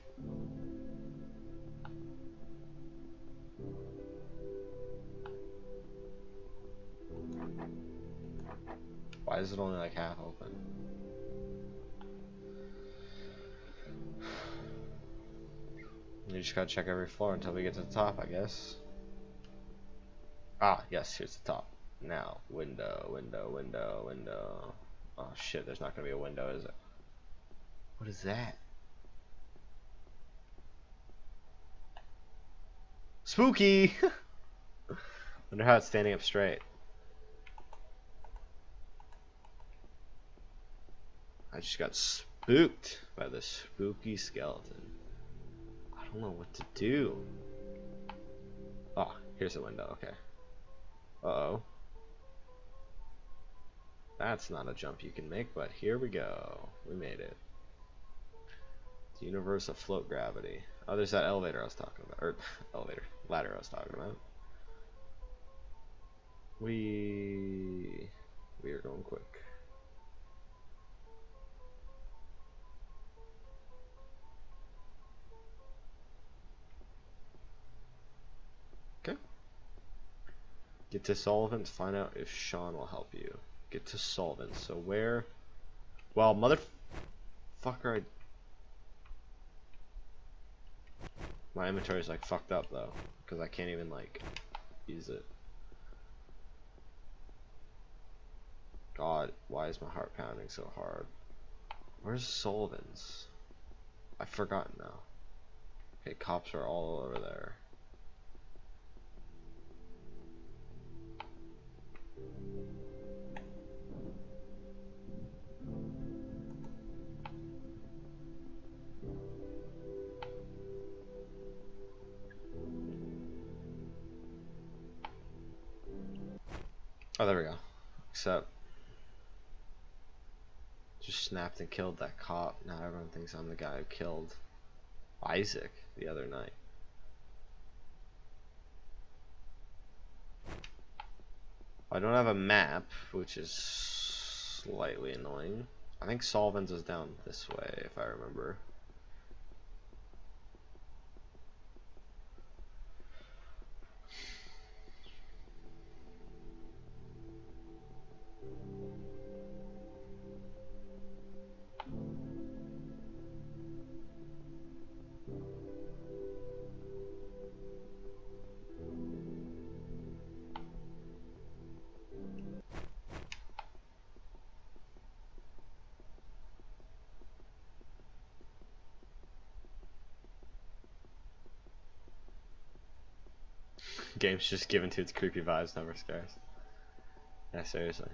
Why is it only like half open? You just gotta check every floor until we get to the top, I guess. Ah, yes, here's the top. Now, window, window, window, window. Oh shit, there's not gonna be a window, is it? What is that? Spooky! Wonder how it's standing up straight. I just got spooked by this spooky skeleton. I don't know what to do. Oh, here's a window, okay. Uh-oh. That's not a jump you can make, but here we go. We made it. The universe of float gravity. Oh, there's that elevator I was talking about. Or, ladder I was talking about. We are going quick. Okay. Get to solvents, find out if Sean will help you. Get to solvents. So where? Well, motherfucker, My inventory is like fucked up though, because I can't even like use it. God, why is my heart pounding so hard? Where's Sullivan's? I've forgotten now. Okay, cops are all over there. Oh, there we go. Except, just snapped and killed that cop. Now everyone thinks I'm the guy who killed Isaac the other night. I don't have a map, which is slightly annoying. I think Sullivan's is down this way, if I remember. Game's just given to its creepy vibes, never scares. Yeah, seriously.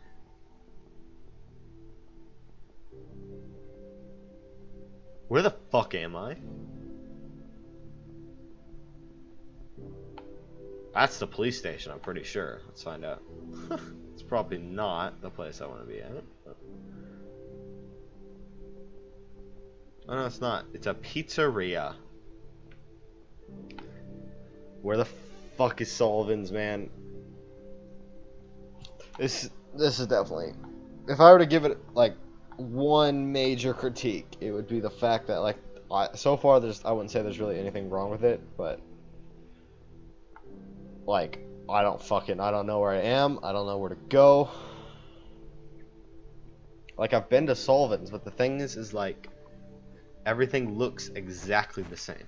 Where the fuck am I? That's the police station, I'm pretty sure. Let's find out. It's probably not the place I want to be at. But... oh no, it's not. It's a pizzeria. Where the fuck is Sullivan's, man? This is definitely, if I were to give it like one major critique, it would be the fact that like so far I wouldn't say there's really anything wrong with it, but like I don't know where I am. I don't know where to go. Like I've been to Sullivan's, but the thing is like everything looks exactly the same.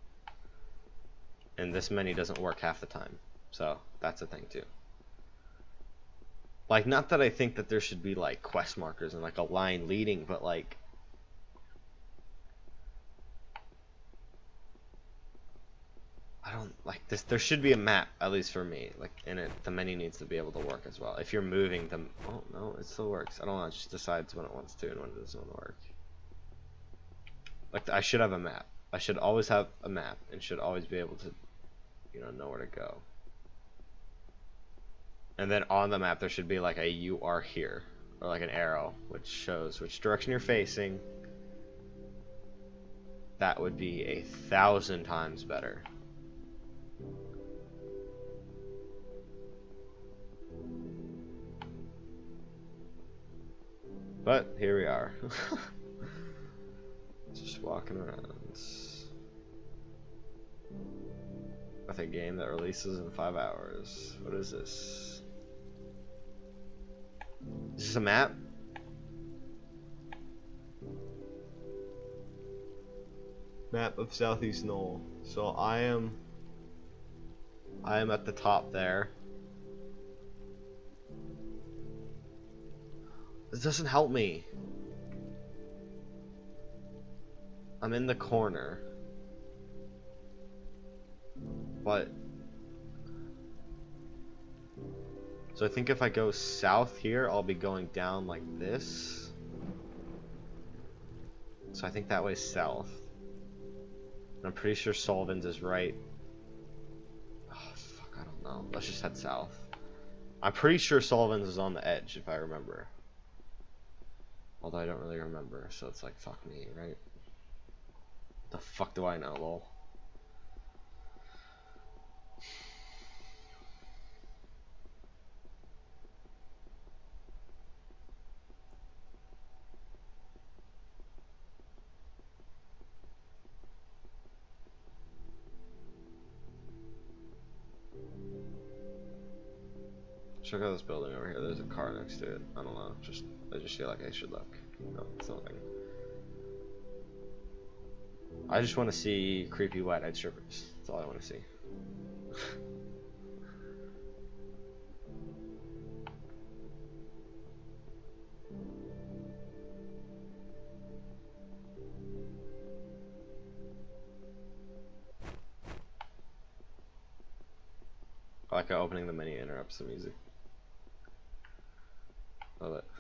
And this menu doesn't work half the time. So, that's a thing too. Like, not that I think that there should be, like, quest markers and, like, a line leading, but, like... I don't, like, this. There should be a map, at least for me. Like, and the menu needs to be able to work as well. If you're moving them... oh, no, it still works. I don't know, it just decides when it wants to and when it doesn't want to work. Like, I should have a map. I should always have a map and should always be able to, you know where to go. And then on the map there should be like a "you are here" or like an arrow which shows which direction you're facing. That would be 1,000 times better. But here we are. Just walking around with a game that releases in 5 hours. What is this? Is this a map? Map of Southeast Knoll. So I am at the top there. This doesn't help me. I'm in the corner. But so I think if I go south here, I'll be going down like this. So I think that way's south. And I'm pretty sure Sullivan's is right. Oh fuck, I don't know. Let's just head south. I'm pretty sure Sullivan's is on the edge if I remember. Although I don't really remember, so it's like fuck me, right? The fuck do I know, lol? Check out this building over here. There's a car next to it. I don't know. I just feel like I should look. No, it's nothing. I just want to see creepy wet-eyed strippers. That's all I want to see. I like how opening the menu interrupts the music. Love it.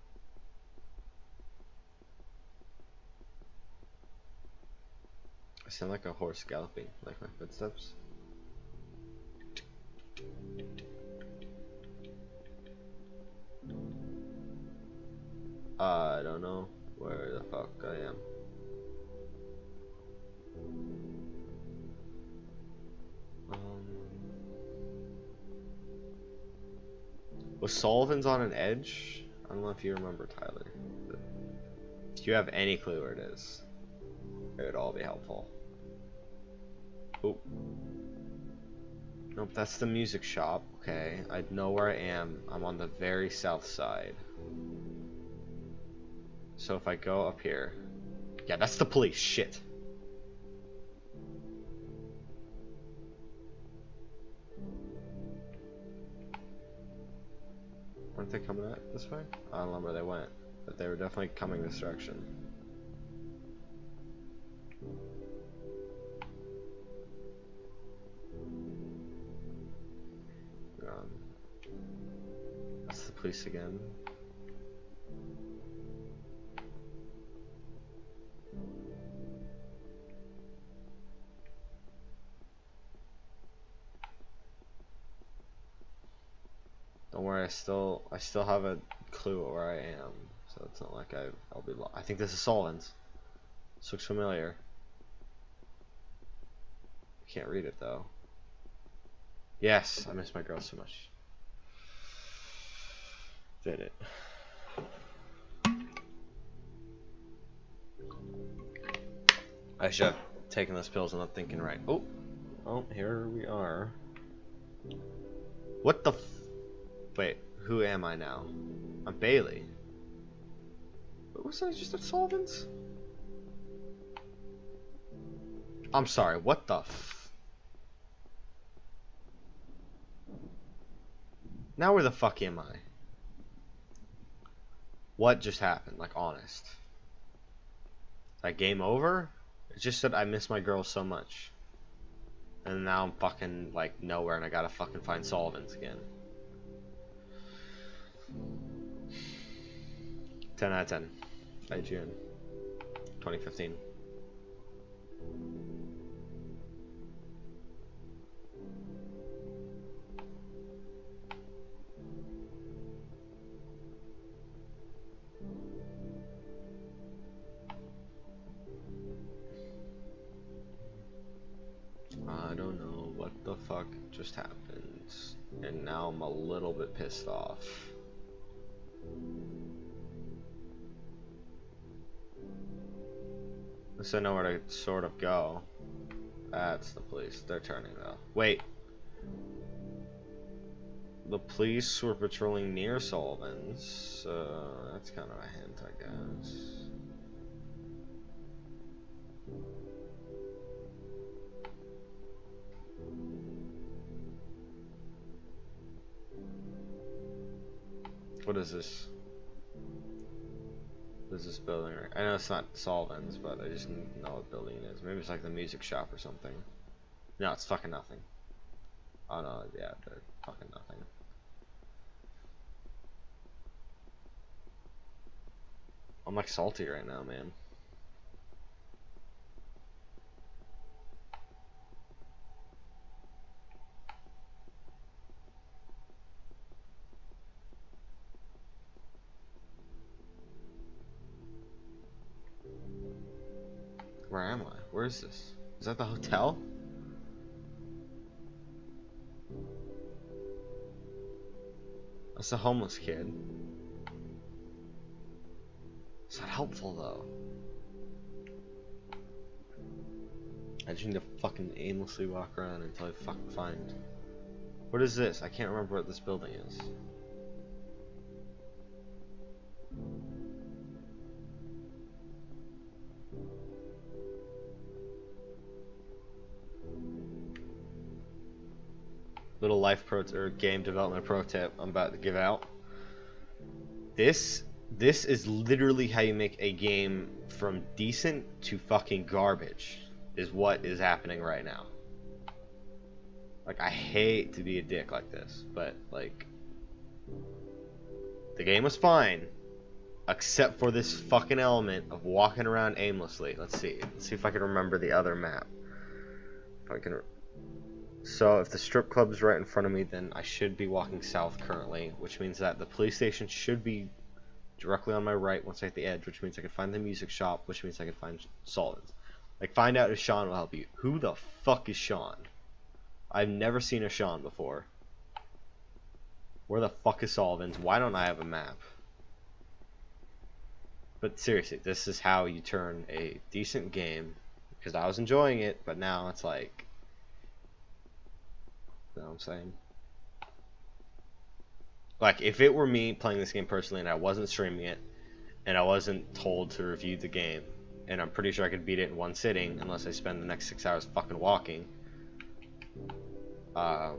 I sound like a horse galloping, like my footsteps. I don't know where the fuck I am. Was Sullivan's on an edge? I don't know if you remember, Tyler. But if you have any clue where it is, it would all be helpful. Oh. Nope, that's the music shop. Okay, I know where I am. I'm on the very south side. So if I go up here... Yeah, that's the police. Shit. Weren't they coming at this way? I don't know where they went, but they were definitely coming this direction. That's the police again. Don't worry, I still have a clue where I am, so it's not like I'll be lost. I think this is Sullivan's. This looks familiar. I can't read it though. Yes, I miss my girl so much. Did it. I should have taken those pills and not thinking right. Oh, here we are. What the f... Wait, who am I now? I'm Bailey. What was I just at Sullivan's? I'm sorry, what the f... Now where the fuck am I? What just happened? Like, honest. Like, game over? It just said I miss my girl so much. And now I'm fucking, like, nowhere and I gotta fucking find Sullivan's again. 10 out of 10. By June 2015. I don't know what the fuck just happened, and now I'm a little bit pissed off. At least I know where to sort of go. That's the police. They're turning though. Wait. The police were patrolling near Sullivan's, so that's kind of a hint, I guess. What is this? What is this building? I know it's not Sullivan's, but I just need to know what building it is. Maybe it's like the music shop or something. No, it's fucking nothing. Oh no, yeah, they're fucking nothing. I'm like salty right now, man. Where am I? Where is this? Is that the hotel? That's the homeless kid. It's not helpful though. I just need to fucking aimlessly walk around until I fucking find. What is this? I can't remember what this building is. little life pro or game development pro tip I'm about to give out. This is literally how you make a game from decent to fucking garbage, is what is happening right now. Like, I hate to be a dick like this, but like, the game was fine, except for this fucking element of walking around aimlessly. Let's see if I can remember the other map. If I can. So if the strip club is right in front of me, then I should be walking south currently, which means that the police station should be directly on my right once I hit the edge, which means I can find the music shop, which means I can find Sullivan's. Like, find out if Sean will help you. Who the fuck is Sean? I've never seen a Sean before. Where the fuck is Sullivan's? Why don't I have a map? But seriously, this is how you turn a decent game, because I was enjoying it, but now it's like, you know what I'm saying? Like, if it were me playing this game personally and I wasn't streaming it, and I wasn't told to review the game, and I'm pretty sure I could beat it in one sitting unless I spend the next 6 hours fucking walking, I'd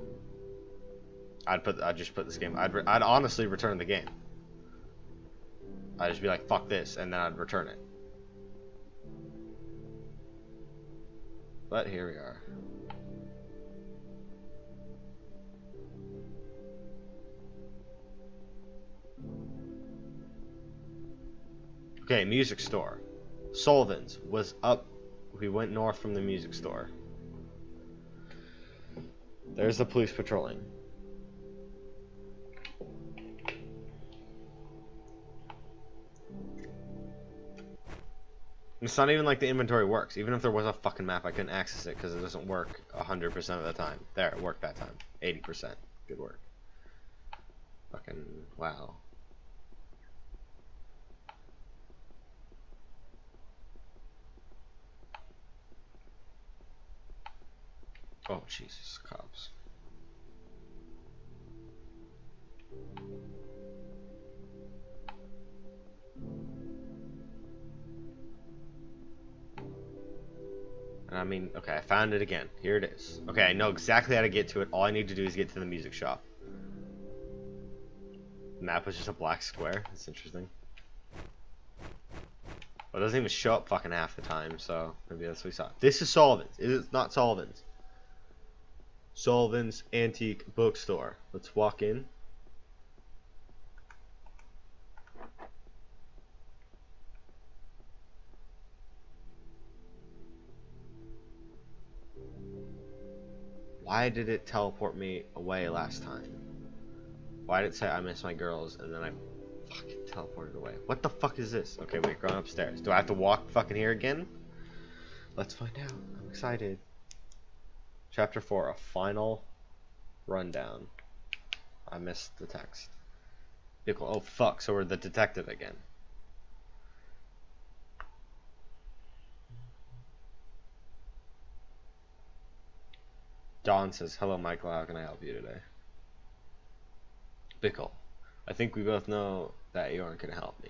just put this game. I'd honestly return the game. I'd just be like, fuck this, and then I'd return it. But here we are. Okay, music store. Sullivan's was up. We went north from the music store. There's the police patrolling. It's not even like the inventory works. Even if there was a fucking map, I couldn't access it because it doesn't work 100% of the time. There, it worked that time. 80%. Good work. Fucking wow. Oh, Jesus, cops. And I mean, okay, I found it again. Here it is. Okay, I know exactly how to get to it. All I need to do is get to the music shop. The map was just a black square. That's interesting. Well, it doesn't even show up fucking half the time, so maybe that's what we saw. This is Sullivan's. It is not Sullivan's. Sullivan's Antique Bookstore. Let's walk in. Why did it teleport me away last time? Why did it say I miss my girls and then I fucking teleported away? What the fuck is this? Okay, wait, going upstairs. Do I have to walk fucking here again? Let's find out. I'm excited. Chapter 4, a final rundown. I missed the text. Oh fuck, so we're the detective again. Dawn says, hello Michael, how can I help you today? Bickle, I think we both know that you aren't going to help me.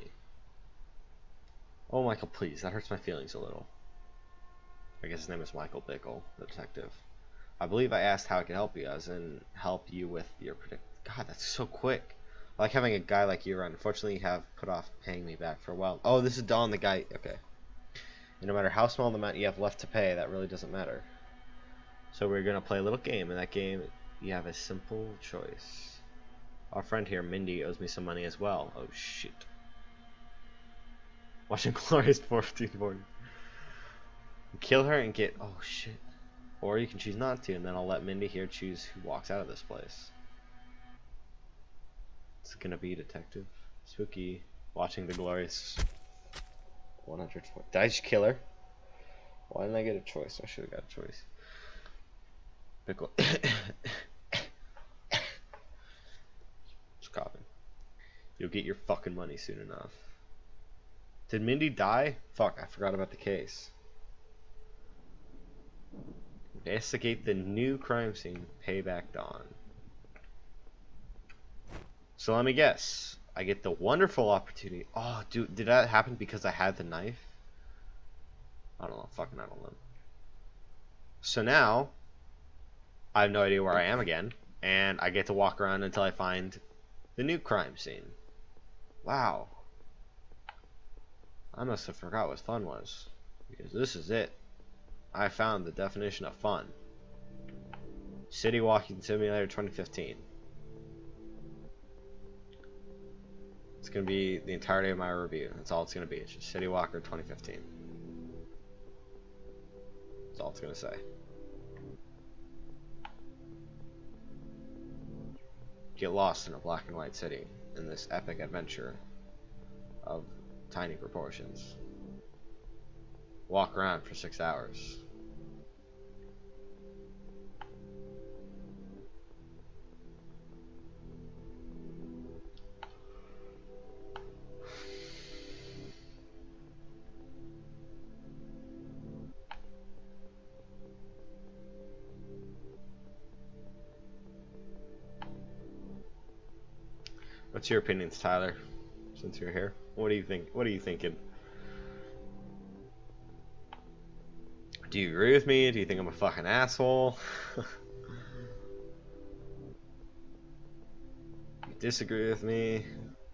Oh Michael, please, that hurts my feelings a little. I guess his name is Michael Bickle, the detective. I believe I asked how I could help you, as in help you with your God, that's so quick. I like having a guy like you around. Unfortunately, you have put off paying me back for a while. Oh, this is Don, the guy. Okay. And no matter how small the amount you have left to pay, that really doesn't matter. So we're going to play a little game. In that game, you have a simple choice. Our friend here, Mindy, owes me some money as well. Oh, shit. Watching Glorious 1440. Kill her and get... Oh, shit. Or you can choose not to, and then I'll let Mindy here choose who walks out of this place. It's gonna be detective. Spooky. Watching the Glorious 140. Did I just kill her? Why didn't I get a choice? I should have got a choice. Pickle. Just coughing. You'll get your fucking money soon enough. Did Mindy die? Fuck, I forgot about the case. Investigate the new crime scene. Payback Dawn. So let me guess. I get the wonderful opportunity. Oh, dude, did that happen because I had the knife? I don't know. Fucking I don't know. So now, I have no idea where I am again. and I get to walk around until I find the new crime scene. Wow. I must have forgot what fun was, because this is it. I found the definition of fun. City Walking Simulator 2015. It's going to be the entirety of my review. That's all it's going to be. It's just City Walker 2015. That's all it's going to say. Get lost in a black and white city in this epic adventure of tiny proportions. Walk around for 6 hours. What's your opinions, Tyler? Since you're here, what do you think? What are you thinking? Do you agree with me? Do you think I'm a fucking asshole? You disagree with me?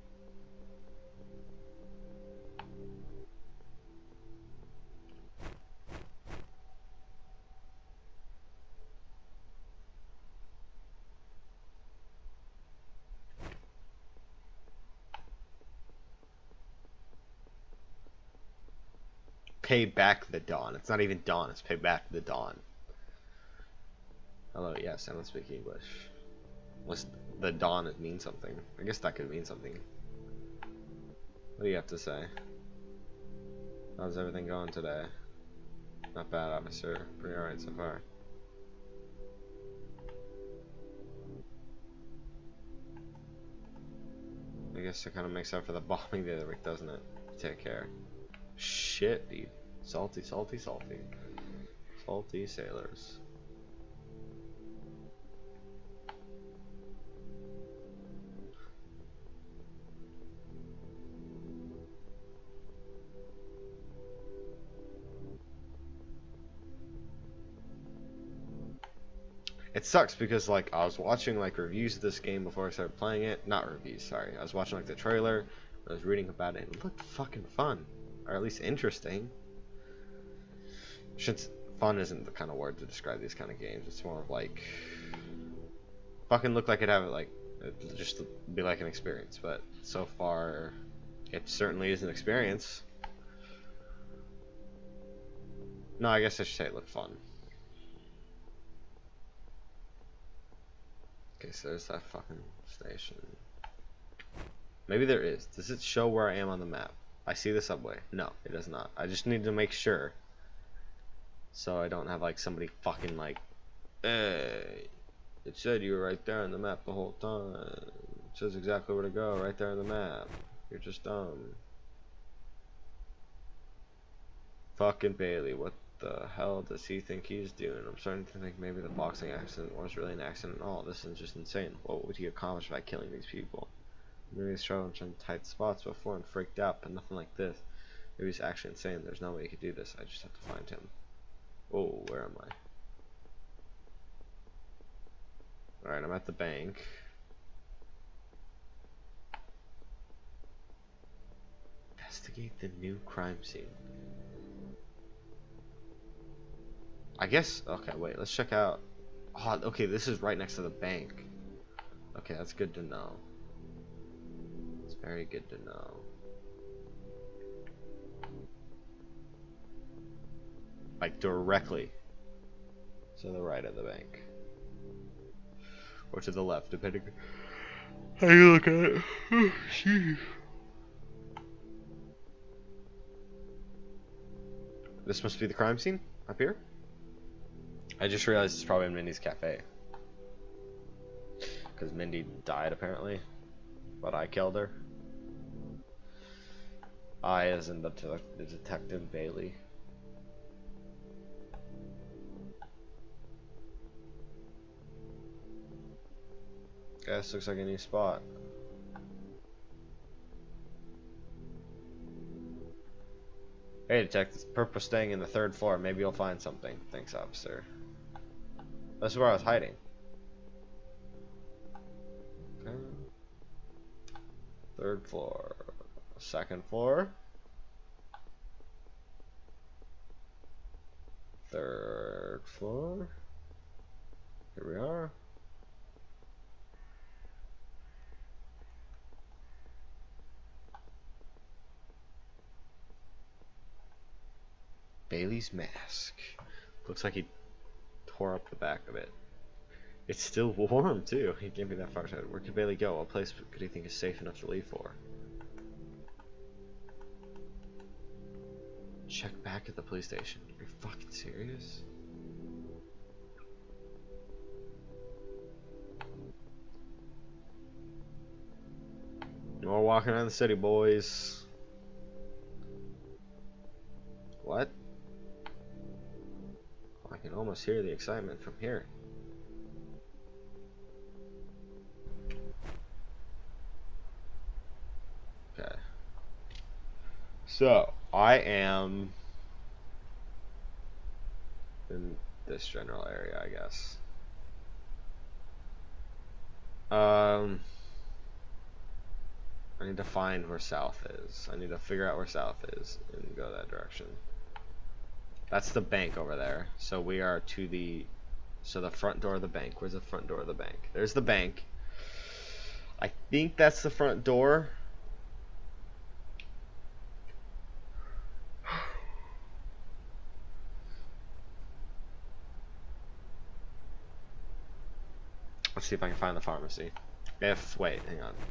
Pay back the dawn. It's not even dawn, it's pay back the dawn. Hello, yes, I don't speak English. Unless the dawn mean something. I guess that could mean something. What do you have to say? How's everything going today? Not bad, officer. Pretty alright so far. I guess it kind of makes up for the bombing the other week, doesn't it? Take care. Shit, dude. Salty, salty, salty. Salty sailors. It sucks because like I was watching like reviews of this game before I started playing it. Not reviews, sorry. I was watching like the trailer. I was reading about it. And it looked fucking fun, or at least interesting. Since fun isn't the kind of word to describe these kind of games. It's more of like fucking look like it'd have it like just be like an experience. But so far, it certainly is an experience. No, I guess I should say it looked fun. Okay, so there's that fucking station. Maybe there is. Does it show where I am on the map? I see the subway. No, it does not. I just need to make sure. So I don't have like somebody fucking like, hey, it said you were right there on the map the whole time. It says exactly where to go right there on the map. You're just dumb. Fucking Bailey, what the hell does he think he's doing? I'm starting to think maybe the boxing accident was really an accident at all. This is just insane. What would he accomplish by killing these people? Maybe he's struggled in some tight spots before and freaked out, but nothing like this. Maybe he's actually insane. There's no way he could do this. I just have to find him. Oh, where am I? Alright, I'm at the bank. Investigate the new crime scene. I guess, okay, wait, let's check out. Oh, okay, this is right next to the bank. Okay, that's good to know. It's very good to know. Like directly to the right of the bank. Or to the left, depending on how you look at it. Oh, jeez. This must be the crime scene up here. I just realized it's probably in Mindy's cafe. Because Mindy died apparently. But I killed her. I as in the detective Bailey. Guess looks like a new spot. Hey detective, purpose staying in the 3rd floor. Maybe you'll find something. Thanks, officer. That's where I was hiding. Third floor. Second floor. Third floor. Here we are. Bailey's mask. Looks like he tore up the back of it. It's still warm too. He gave me that far side. Where could Bailey go? What place could he think is safe enough to leave for? Check back at the police station. Are you fucking serious? No more walking around the city, boys. What? I can almost hear the excitement from here. Okay. So, I am in this general area, I guess. I need to find where south is. I need to figure out where south is and go that direction. That's the bank over there. So we are to the front door of the bank. Where's the front door of the bank? There's the bank. I think that's the front door. Let's see if I can find the pharmacy. Wait, hang on.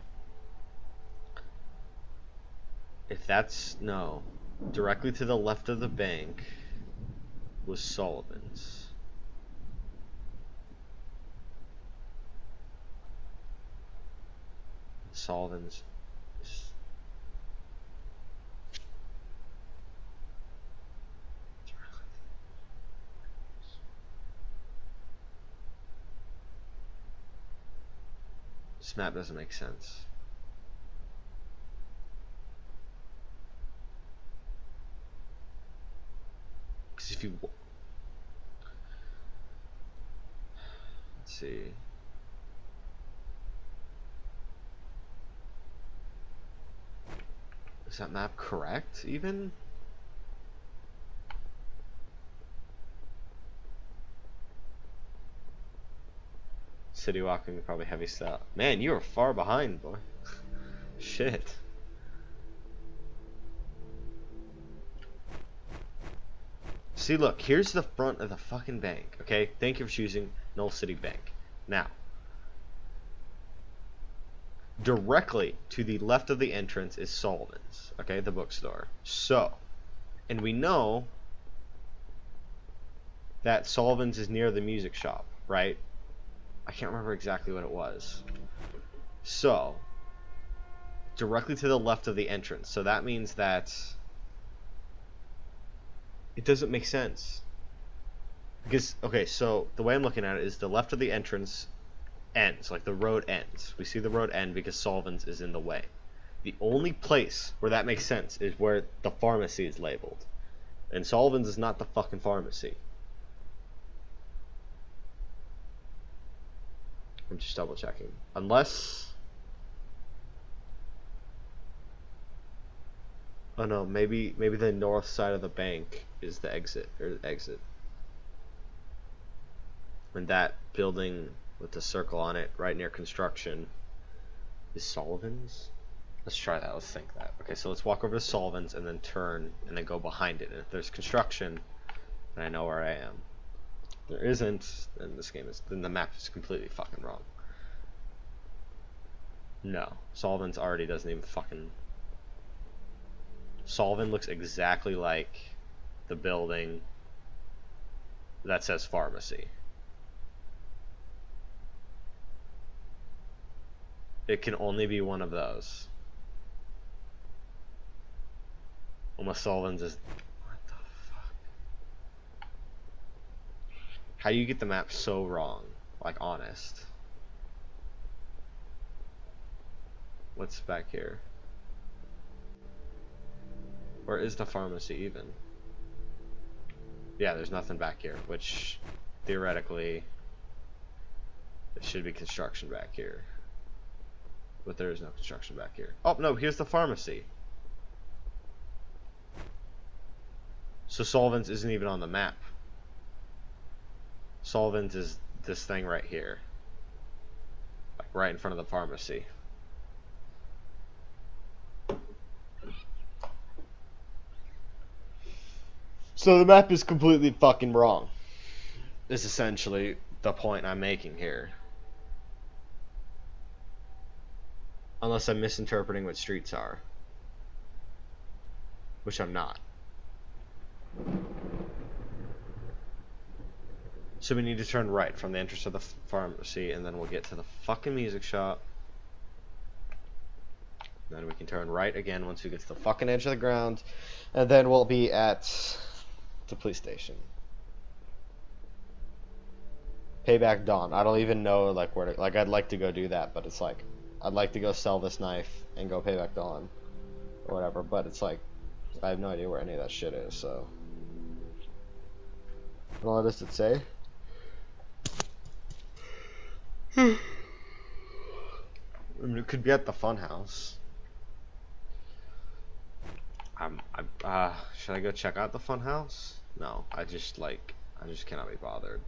If that's, no. Directly to the left of the bank was Sullivan's. Sullivan's. This map doesn't make sense. Because if you... Let's see. Is that map correct, even? City walking, probably heavy stuff. Man, you are far behind, boy. Shit. See, look, here's the front of the fucking bank, okay? Thank you for choosing Knoll City Bank. Now, directly to the left of the entrance is Sullivan's, okay? The bookstore. So, and we know that Sullivan's is near the music shop, right? I can't remember exactly what it was. So, directly to the left of the entrance. So that means that it doesn't make sense. Because, okay, so the way I'm looking at it is the left of the entrance ends, like the road ends. We see the road end because Sullivan's is in the way. The only place where that makes sense is where the pharmacy is labeled. And Sullivan's is not the fucking pharmacy. I'm just double checking. Unless... Oh no, maybe the north side of the bank is the exit, And that building with the circle on it right near construction is Sullivan's. Let's try that. Let's think that. Okay, so let's walk over to Sullivan's and then turn and then go behind it. And if there's construction, then I know where I am. If there isn't, then then the map is completely fucking wrong. No, Sullivan's already doesn't even fucking... Sullivan looks exactly like the building that says pharmacy. It can only be one of those. Almost Sullivan's is... What the fuck? How do you get the map so wrong? Like, honest. What's back here? Where is the pharmacy even? Yeah, there's nothing back here, which theoretically there should be construction back here. But there is no construction back here. Oh, no, here's the pharmacy. So Solvents isn't even on the map. Solvents is this thing right here. Like right in front of the pharmacy. So the map is completely fucking wrong. Is essentially the point I'm making here. Unless I'm misinterpreting what streets are. Which I'm not. So we need to turn right from the entrance of the pharmacy, and then we'll get to the fucking music shop. Then we can turn right again once we get to the fucking edge of the ground, and then we'll be at the police station. Payback Dawn. I don't even know like where to, like I'd like to go do that, but it's like I'd like to go sell this knife and go Payback Dawn or whatever, but it's like I have no idea where any of that shit is, so. What does it say? I mean, it could be at the funhouse. Should I go check out the funhouse? No, I just cannot be bothered.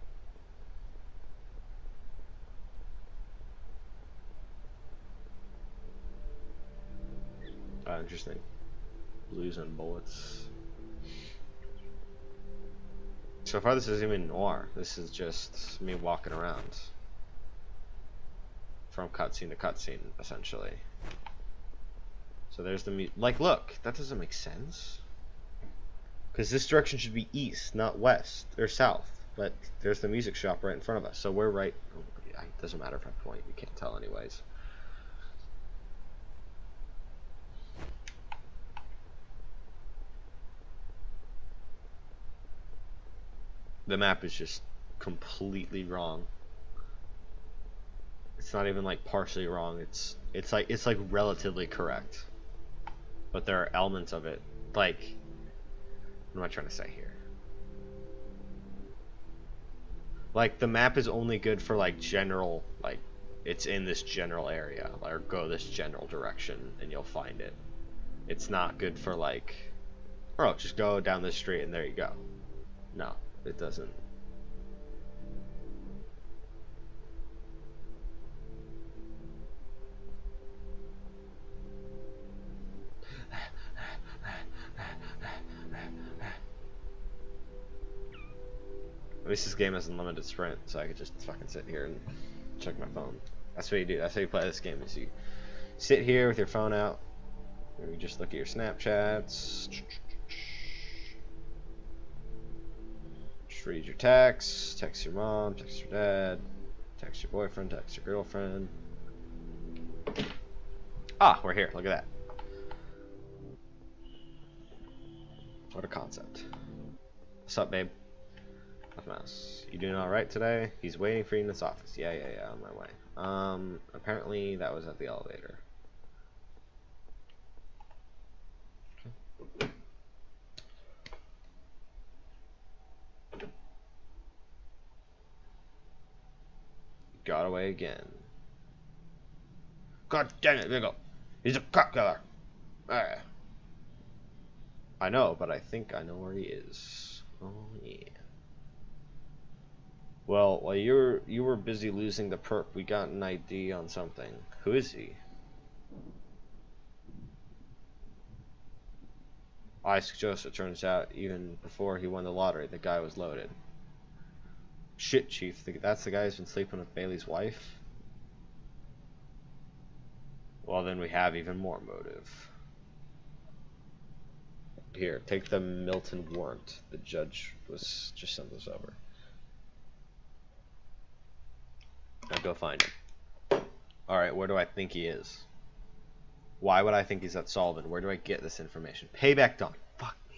Interesting. Blues and bullets. So far, this isn't even noir. This is just me walking around. From cutscene to cutscene, essentially. So there's the like, look, that doesn't make sense. Because this direction should be east, not west or south. But there's the music shop right in front of us. So we're right. Oh, yeah, it doesn't matter if I point. You can't tell anyways. The map is just completely wrong. It's not even like partially wrong. It's like relatively correct. But there are elements of it like, what am I trying to say here? Like the map is only good for like general, like it's in this general area, or go this general direction and you'll find it. It's not good for like, oh, just go down this street and there you go. No, it doesn't. At least this game has unlimited sprint, so I could just fucking sit here and check my phone. That's what you do. That's how you play this game. Is you sit here with your phone out, and you just look at your Snapchats. Just read your texts. Text your mom. Text your dad. Text your boyfriend. Text your girlfriend. Ah, we're here. Look at that. What a concept. What's up, babe? Mouse. You doing alright today? He's waiting for you in this office. Yeah, on my way. Apparently that was at the elevator. Okay. Got away again. God damn it, Viggo! He's a cop killer! Alright. I know, but I think I know where he is. Oh yeah. Well, while you were busy losing the perp, we got an ID on something. Who is he? Isaac Joseph. Turns out, even before he won the lottery, the guy was loaded. Shit, Chief. That's the guy who's been sleeping with Bailey's wife? Well, then we have even more motive. Here, take the Milton warrant. The judge was just sent this over. Now go find him. Alright, where do I think he is? Why would I think he's at Sullivan? Where do I get this information? Payback Dawn. Fuck me.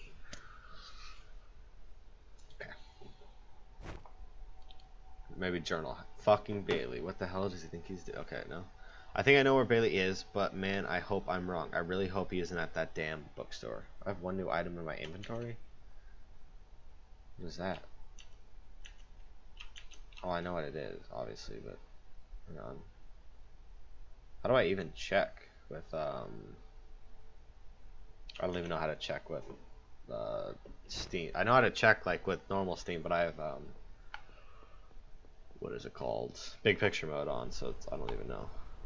Okay. Maybe journal. Fucking Bailey. What the hell does he think he's doing? Okay, no. I think I know where Bailey is, but man, I hope I'm wrong. I really hope he isn't at that damn bookstore. I have one new item in my inventory. What is that? Oh, I know what it is, obviously, but hang on. How do I even check with I don't even know how to check with Steam. I know how to check like with normal Steam, but I have what is it called? Big picture mode on, so it's, I don't even know.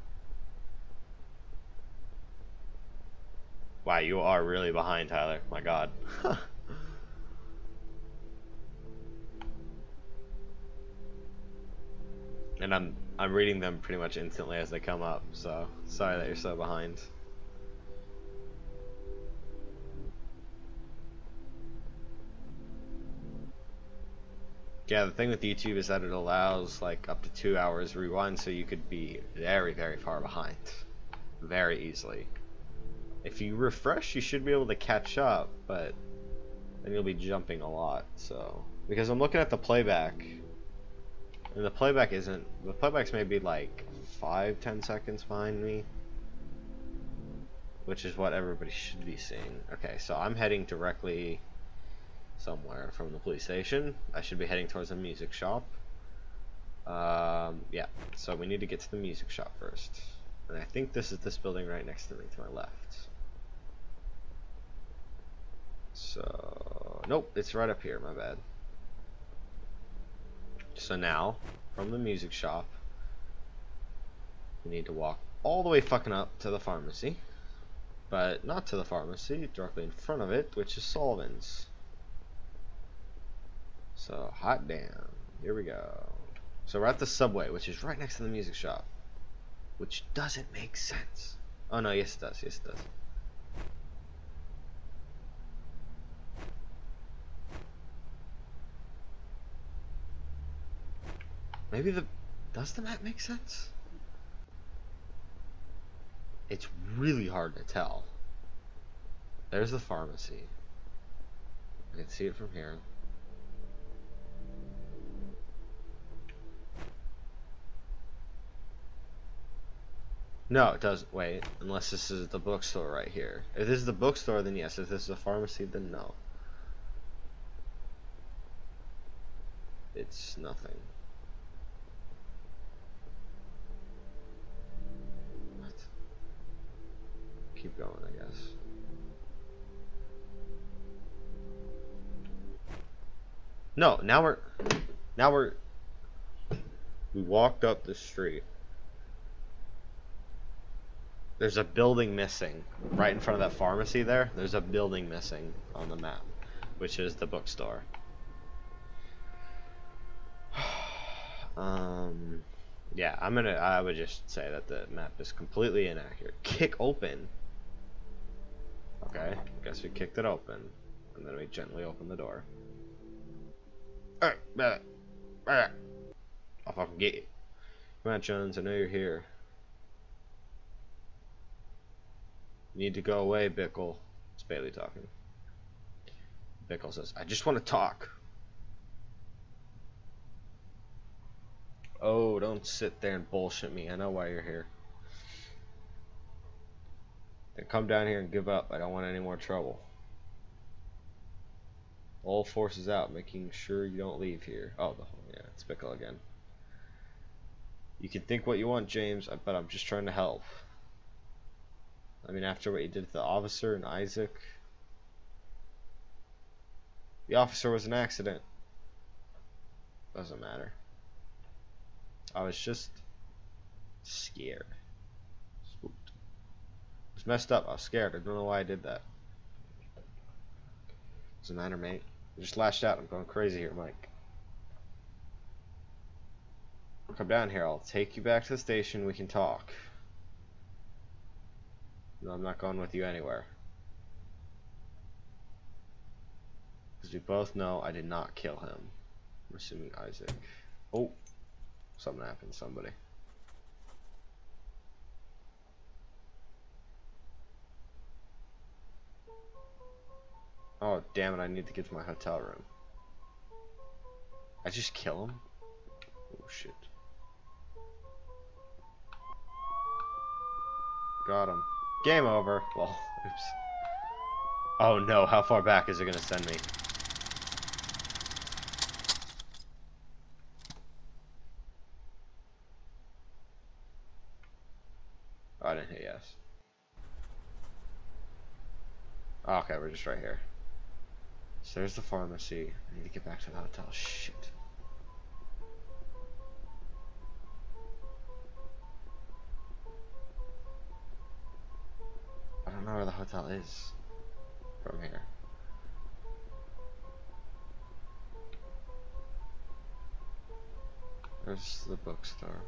Wow, you are really behind, Tyler. My God. And I'm reading them pretty much instantly as they come up, so sorry that you're so behind. Yeah, the thing with YouTube is that it allows like up to 2 hours rewind, so you could be very, very far behind. Very easily. If you refresh, you should be able to catch up, but then you'll be jumping a lot, so. Because I'm looking at the playback, and the playback's maybe like 5-10 seconds behind me, which is what everybody should be seeing. Okay, so I'm heading directly somewhere from the police station. I should be heading towards a music shop. Yeah, so we need to get to the music shop first. And I think this is this building right next to me, to my left. So, nope, it's right up here, my bad. So now, from the music shop, we need to walk all the way fucking up to the pharmacy. But not to the pharmacy, directly in front of it, which is Sullivan's. So, hot damn. Here we go. So we're at the Subway, which is right next to the music shop. Which doesn't make sense. Oh no, yes it does, yes it does. Maybe does the map make sense? It's really hard to tell. There's the pharmacy. I can see it from here. No, it doesn't. Wait, unless this is the bookstore right here. If this is the bookstore, then yes. If this is a pharmacy, then no. It's nothing. What? Keep going, I guess. No, we walked up the street. There's a building missing right in front of that pharmacy there. There's a building missing on the map, which is the bookstore. Yeah, I would just say that the map is completely inaccurate. Kick open. Okay, I guess we kicked it open, and then we gently opened the door. I'll fucking get you. Come on, Jones, I know you're here. You need to go away, Bickle. It's Bailey talking. Bickle says, I just want to talk. Oh, don't sit there and bullshit me. I know why you're here. Then come down here and give up. I don't want any more trouble. All forces out, making sure you don't leave here. Oh, yeah, it's Bickle again. You can think what you want, James, but I'm just trying to help. I mean, after what you did to the officer and Isaac. The officer was an accident. Doesn't matter. I was just scared. Spooked. I was messed up. I was scared. I don't know why I did that. Doesn't matter, mate. I just lashed out. I'm going crazy here, Mike. Come down here. I'll take you back to the station. We can talk. No, I'm not going with you anywhere. Because we both know I did not kill him. I'm assuming Isaac. Oh. Something happened to somebody. Oh, damn it. I need to get to my hotel room. I just kill him? Oh, shit. Got him. Game over. Well, oops. Oh no, how far back is it gonna send me? Okay, we're just right here. So there's the pharmacy. I need to get back to the hotel. Shit. I don't know where the hotel is from here. There's the bookstore.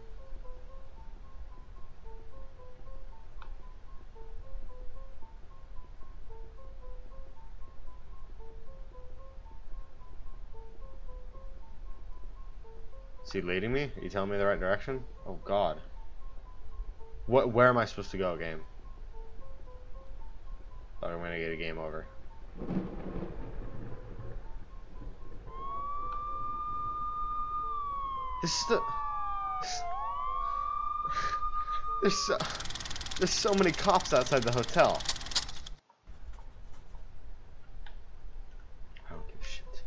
Is he leading me? Are you telling me the right direction? Oh god. Where am I supposed to go, game? Oh, I'm gonna get a game over. This is the... There's so many cops outside the hotel. I don't give a shit.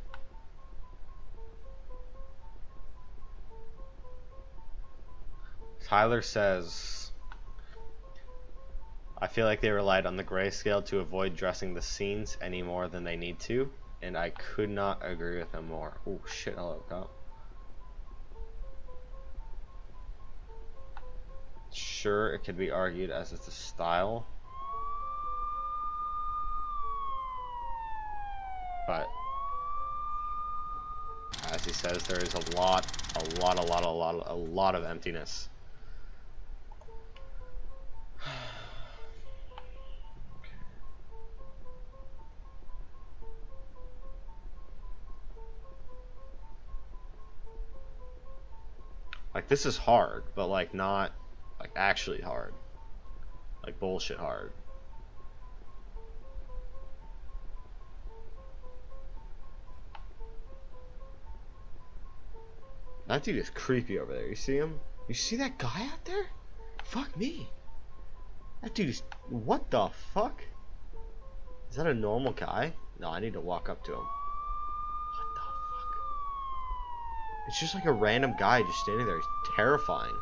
Tyler says, I feel like they relied on the grayscale to avoid dressing the scenes any more than they need to, and I could not agree with him more. Oh shit, hello cop. Sure, it could be argued as it's a style, but as he says, there is a lot of emptiness. Like, this is hard, but like not like actually hard, like bullshit hard. That dude is creepy over there. You see him? You see that guy out there? Fuck me. That dude is... What the fuck? Is that a normal guy? No, I need to walk up to him. What the fuck? It's just like a random guy just standing there. He's terrifying.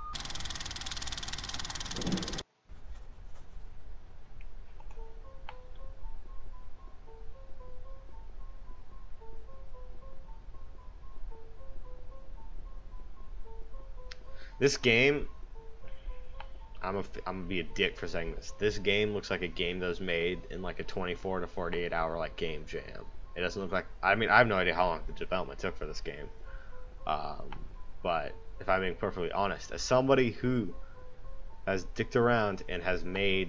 This game, I'm gonna be a dick for saying this. This game looks like a game that was made in like a 24 to 48 hour like game jam. It doesn't look like, I mean, I have no idea how long the development took for this game. But if I'm being perfectly honest, as somebody who has dicked around and has made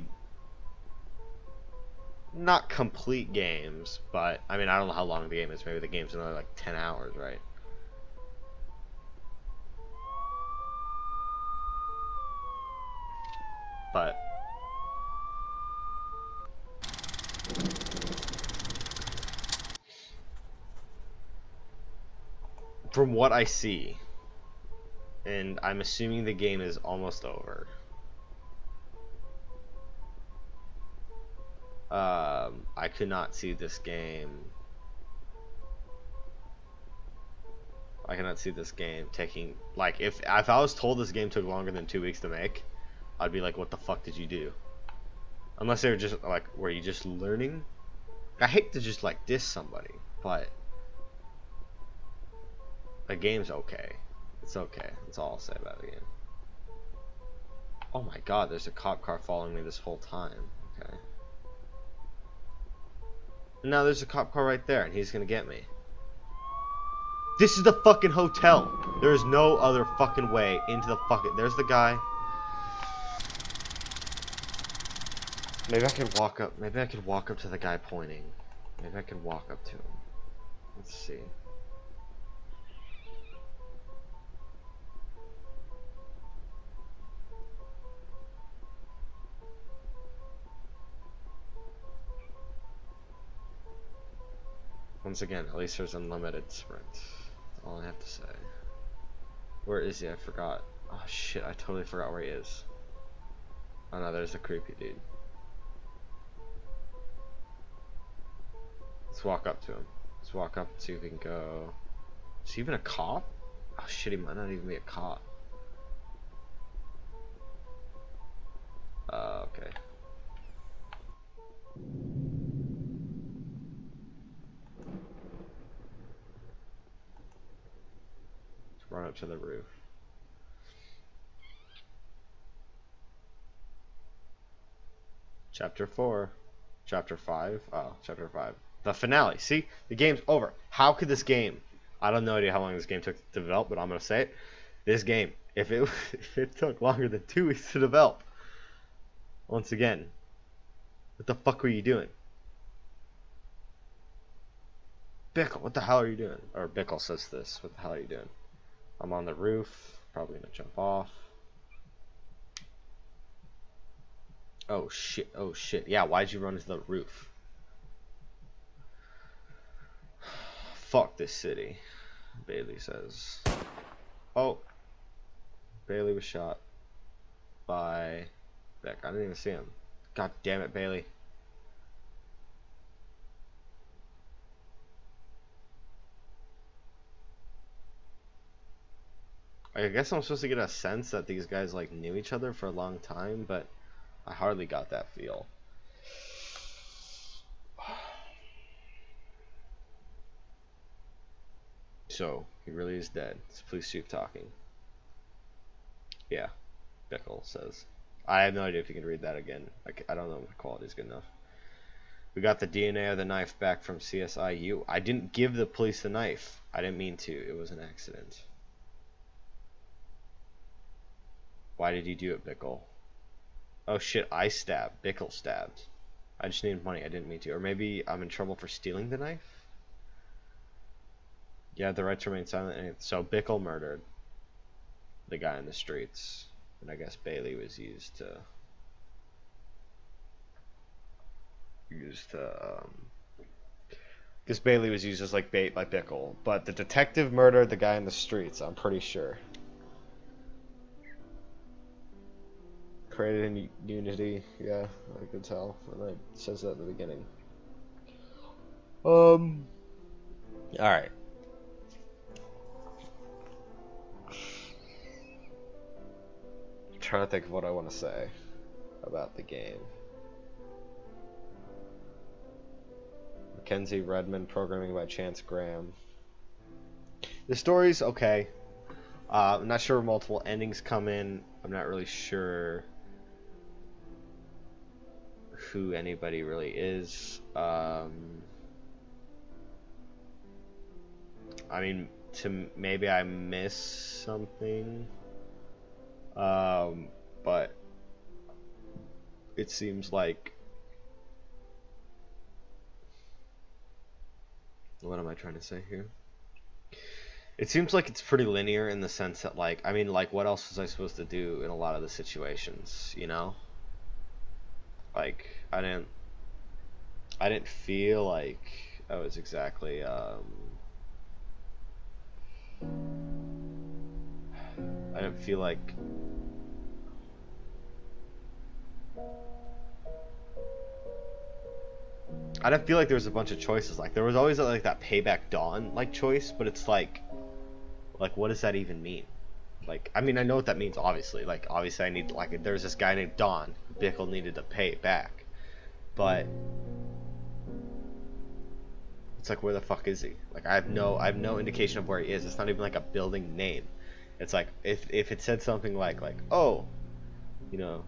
not complete games, but I mean, I don't know how long the game is. Maybe the game's another like 10 hours, right? But from what I see, and I'm assuming the game is almost over, I could not see this game. I cannot see this game taking, like, if I was told this game took longer than 2 weeks to make, I'd be like, what the fuck did you do? Unless they were just like, were you just learning? I hate to just like diss somebody, but the game's okay. It's okay. That's all I'll say about the game. Oh my god, there's a cop car following me this whole time. Okay. And now there's a cop car right there, and he's gonna get me. This is the fucking hotel. There is no other fucking way into the fucking... There's the guy. Maybe I could walk up. Maybe I could walk up to the guy pointing. Maybe I could walk up to him. Let's see. Once again, at least there's unlimited sprint. That's all I have to say. Where is he? I forgot. Oh shit, I totally forgot where he is. Oh no, there's a creepy dude. Let's walk up to him. Let's walk up and see if we can go. Is he even a cop? Oh shit, he might not even be a cop. Okay. to the roof. Chapter 4. Chapter 5. Oh, Chapter 5. The finale. See? The game's over. How could this game... I don't know idea how long this game took to develop, but I'm going to say it. This game, if it took longer than 2 weeks to develop, once again, what the fuck were you doing? Bickle, what the hell are you doing? Or Bickle says this. What the hell are you doing? I'm on the roof. Probably going to jump off. Oh shit, oh shit. Yeah, why'd you run to the roof? Fuck this city, Bailey says. Oh. Bailey was shot by Beck. I didn't even see him. God damn it, Bailey. I guess I'm supposed to get a sense that these guys like knew each other for a long time, but I hardly got that feel. So, he really is dead. Please keep talking. Yeah, Bickle says. I have no idea if you can read that again. I don't know if the quality is good enough. We got the DNA of the knife back from CSIU. I didn't give the police the knife. I didn't mean to. It was an accident. Why did you do it, Bickle? Oh shit, I stabbed. Bickle stabbed. I just needed money. I didn't mean to. Or maybe I'm in trouble for stealing the knife? Yeah, the right to remain silent. So Bickle murdered the guy in the streets. And I guess Bailey was used to... Because Bailey was used as like bait by Bickle. But the detective murdered the guy in the streets, I'm pretty sure. Created in Unity, yeah, I could tell. And it says that at the beginning. Alright. I'm trying to think of what I want to say about the game. Mackenzie Redmond, programming by Chance Graham. The story's okay. I'm not sure where multiple endings come in. I'm not really sure who anybody really is. I mean, maybe I miss something. But it seems like... What am I trying to say here? It seems like it's pretty linear in the sense that, like, I mean, like, what else was I supposed to do in a lot of the situations, you know? Like, I didn't feel like I was exactly, I didn't feel like... I didn't feel like there was a bunch of choices. Like, there was always like that Payback Dawn like choice, but it's like what does that even mean? Like, I mean, I know what that means, obviously. Like, obviously I need, like, there's this guy named Don Bickle needed to pay it back, but it's like, where the fuck is he? Like, I have no indication of where he is. It's not even like a building name. It's like, if it said something like oh, you know,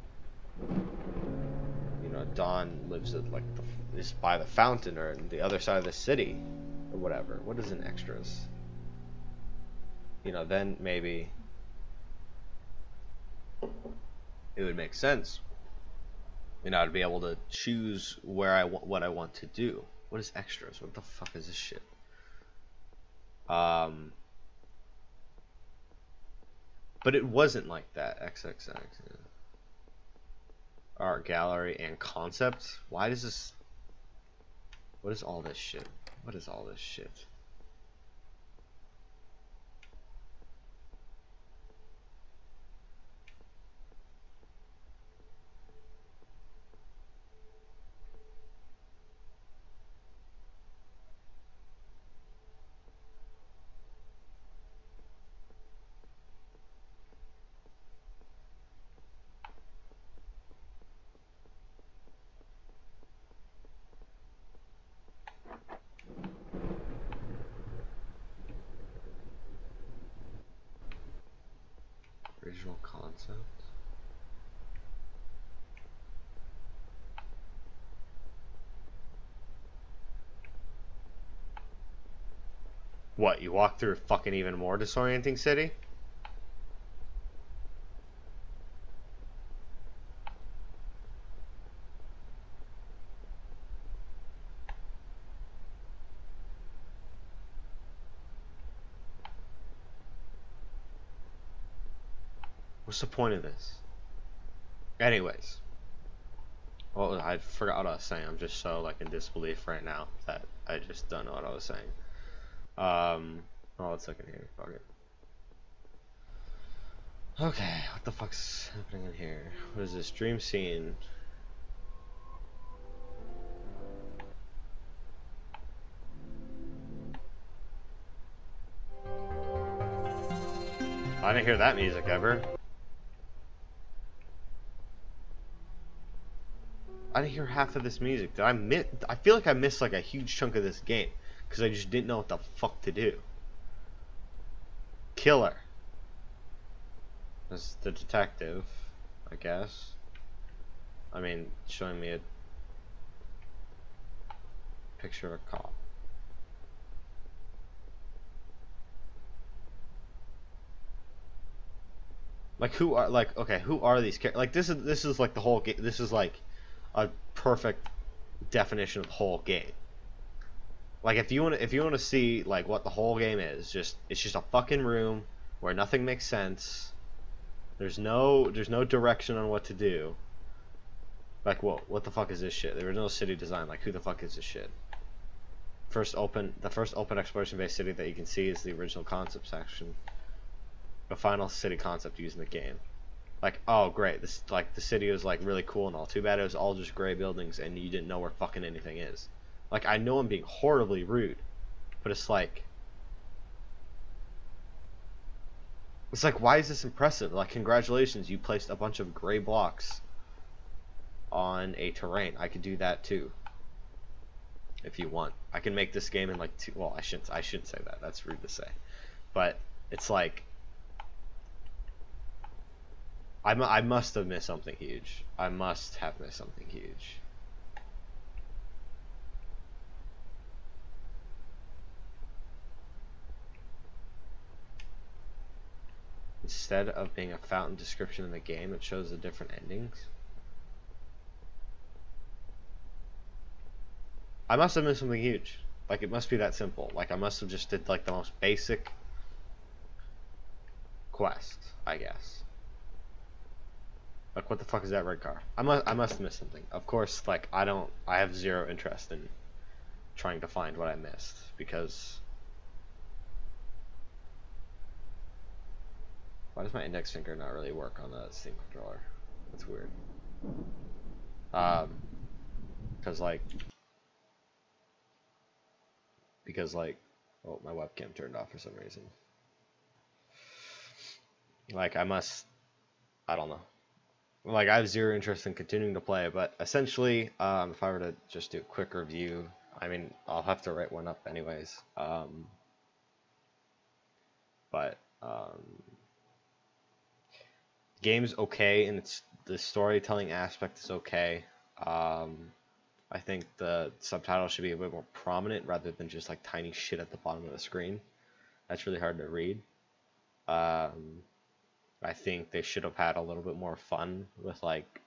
Don lives at like is by the fountain or in the other side of the city or whatever. What is in extras? You know, then maybe it would make sense. You know, I'd be able to choose where what I want to do. What is extras? What the fuck is this shit? But it wasn't like that. XXX. Yeah. Art gallery and concept. Why does this... What is all this shit? What is all this shit? Original concept. What, you walk through a fucking even more disorienting city? What's the point of this? Anyways. Well, I forgot what I was saying. I'm just so like in disbelief right now that I just don't know what I was saying. Oh, let's look in here. Fuck it. Okay, what the fuck's happening in here? What is this? Dream scene. I didn't hear that music ever. I didn't hear half of this music. Did I miss? I feel like I missed like a huge chunk of this game because I just didn't know what the fuck to do. Killer. That's the detective, I guess. I mean, showing me a picture of a cop. Like who are like okay? Who are these characters? Like this is like the whole game. This is like a perfect definition of the whole game. Like if you want to see like what the whole game is, it's just a fucking room where nothing makes sense. There's no direction on what to do. Like what the fuck is this shit? There was no city design. Like who the fuck is this shit? The first open exploration based city that you can see is the original concept section. The final city concept used in the game. Like, oh great, this like the city was like really cool and all. Too bad it was all just gray buildings and you didn't know where fucking anything is. Like I know I'm being horribly rude, but it's like why is this impressive? Like congratulations, you placed a bunch of gray blocks on a terrain. I could do that too. If you want. I can make this game in like well, I shouldn't say that. That's rude to say. But it's like I must have missed something huge. I must have missed something huge. Instead of being a fountain description in the game, it shows the different endings. I must have missed something huge. Like it must be that simple. Like I must have just did like the most basic quest, I guess. Like what the fuck is that red car? I must have missed something. Of course, like I have zero interest in trying to find what I missed because why does my index finger not really work on the Steam controller? That's weird. Because oh, my webcam turned off for some reason. Like I don't know. Like I have zero interest in continuing to play, but essentially, if I were to just do a quick review, I mean, I'll have to write one up anyways. Game's okay, and the storytelling aspect is okay. I think the subtitle should be a bit more prominent rather than just like tiny shit at the bottom of the screen. That's really hard to read. I think they should have had a little bit more fun with like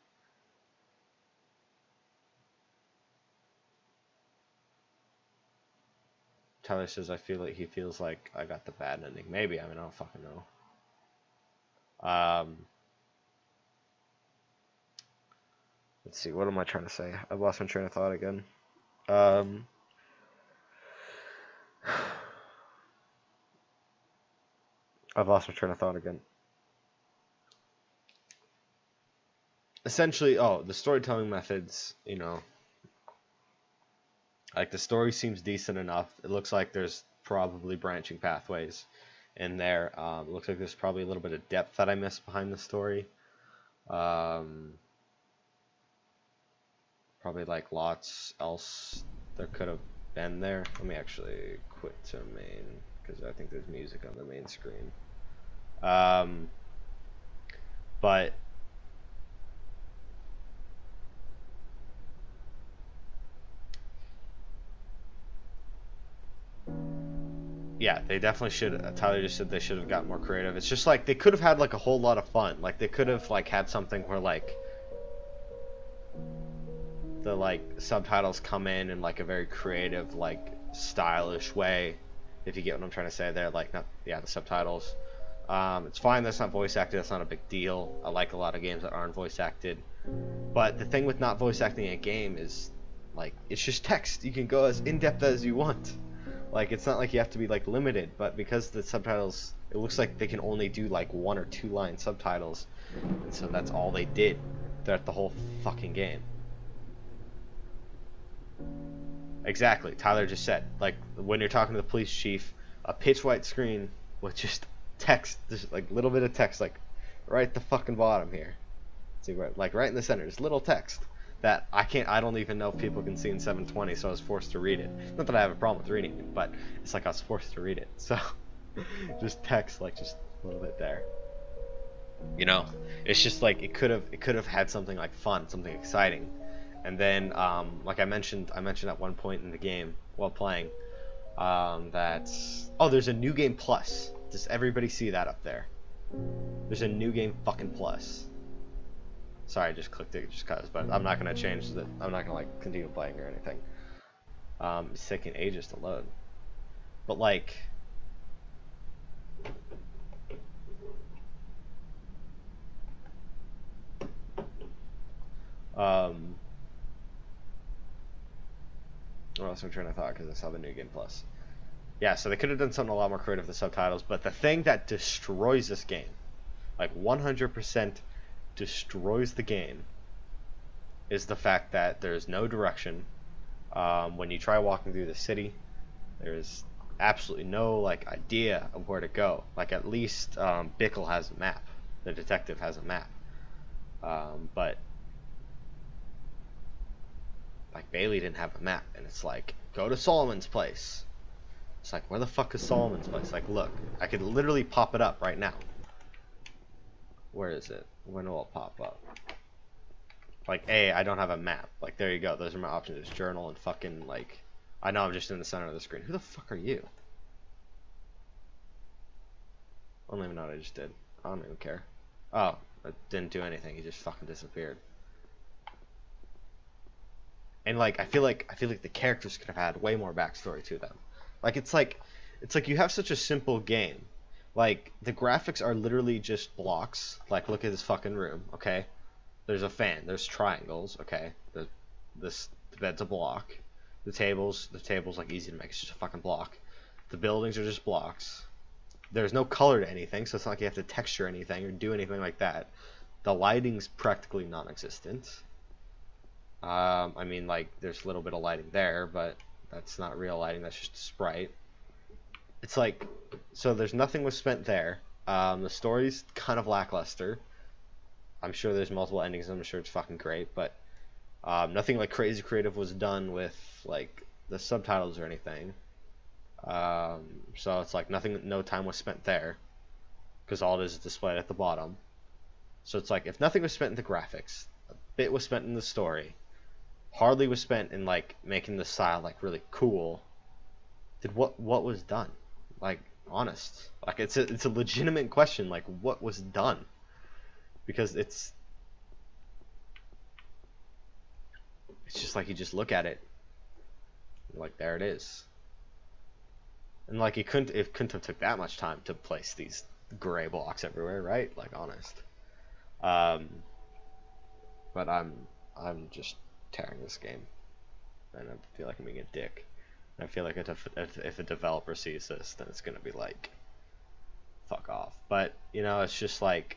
Tyler says I feel like he feels like I got the bad ending. Maybe, I mean I don't fucking know. Let's see, what am I trying to say? I've lost my train of thought again. I've lost my train of thought again. Essentially, oh, the storytelling methods, you know, like the story seems decent enough. It looks like there's probably branching pathways in there. It looks like there's probably a little bit of depth that I missed behind the story. Probably like lots else there could have been there. Let me actually quit to main because I think there's music on the main screen. But yeah, they definitely should. Tyler just said they should have got more creative. It's just like they could have had like a whole lot of fun. Like they could have like had something where like the like subtitles come in like a very creative, like stylish way. If you get what I'm trying to say there, like not yeah, the subtitles. It's fine that's not voice acted. That's not a big deal. I like a lot of games that aren't voice acted. But the thing with not voice acting a game is like it's just text. You can go as in depth as you want. Like it's not like you have to be like limited, but because the subtitles, it looks like they can only do like 1 or 2 line subtitles, and so that's all they did throughout the whole fucking game. Exactly, Tyler just said, like when you're talking to the police chief, a pitch white screen with just text, just like little bit of text, like right at the fucking bottom here. See, like right in the center, just little text that I don't even know if people can see in 720, so I was forced to read it. Not that I have a problem with reading it, but it's like I was forced to read it. So just text, like just a little bit there. You know, it's just like it could have had something like fun, something exciting. And then like I mentioned at one point in the game while playing that there's a new game plus. Does everybody see that up there? There's a new game fucking plus. Sorry, I just clicked it just cause, but I'm not gonna change the. I'm not gonna like continue playing or anything. It's taking ages to load, but like, what else am I trying to thought? Because I saw the new game plus. Yeah, so they could have done something a lot more creative with the subtitles, but the thing that destroys this game, like 100% destroys the game, is the fact that there's no direction. When you try walking through the city, there's absolutely no like idea of where to go. Like at least Bickle has a map. The detective has a map. But like Bailey didn't have a map, and it's like go to Solomon's place. It's like where the fuck is Solomon's place? Like look, I could literally pop it up right now. Where is it? When will it pop up? Like, I don't have a map. Like, there you go. Those are my options. It's journal and fucking, like... I know I'm just in the center of the screen. Who the fuck are you? I don't even know what I just did. I don't even care. Oh, it didn't do anything. He just fucking disappeared. And, like, I feel like the characters could have had way more backstory to them. Like, it's like you have such a simple game. Like, the graphics are literally just blocks. Like, look at this fucking room, okay? There's a fan. There's triangles. Okay. The bed's a block. The table's like easy to make. It's just a fucking block. The buildings are just blocks. There's no color to anything, so it's not like you have to texture anything or do anything like that. The lighting's practically non-existent. I mean, like there's a little bit of lighting there, but that's not real lighting. That's just a sprite. It's like so. There's nothing was spent there. The story's kind of lackluster. I'm sure there's multiple endings. I'm sure it's fucking great, but nothing like crazy creative was done with like the subtitles or anything. So it's like no time was spent there, because all it is displayed at the bottom. So it's like if nothing was spent in the graphics, a bit was spent in the story, hardly was spent in like making the style like really cool. Then what was done? Like honest, like it's a legitimate question. Like what was done? Because it's just like you just look at it, like there it is, and like it couldn't have took that much time to place these gray blocks everywhere, right? Like honest. But I'm just tearing this game, and I feel like I'm being a dick. And I feel like if a developer sees this, then it's gonna be like, fuck off. But you know, it's just like.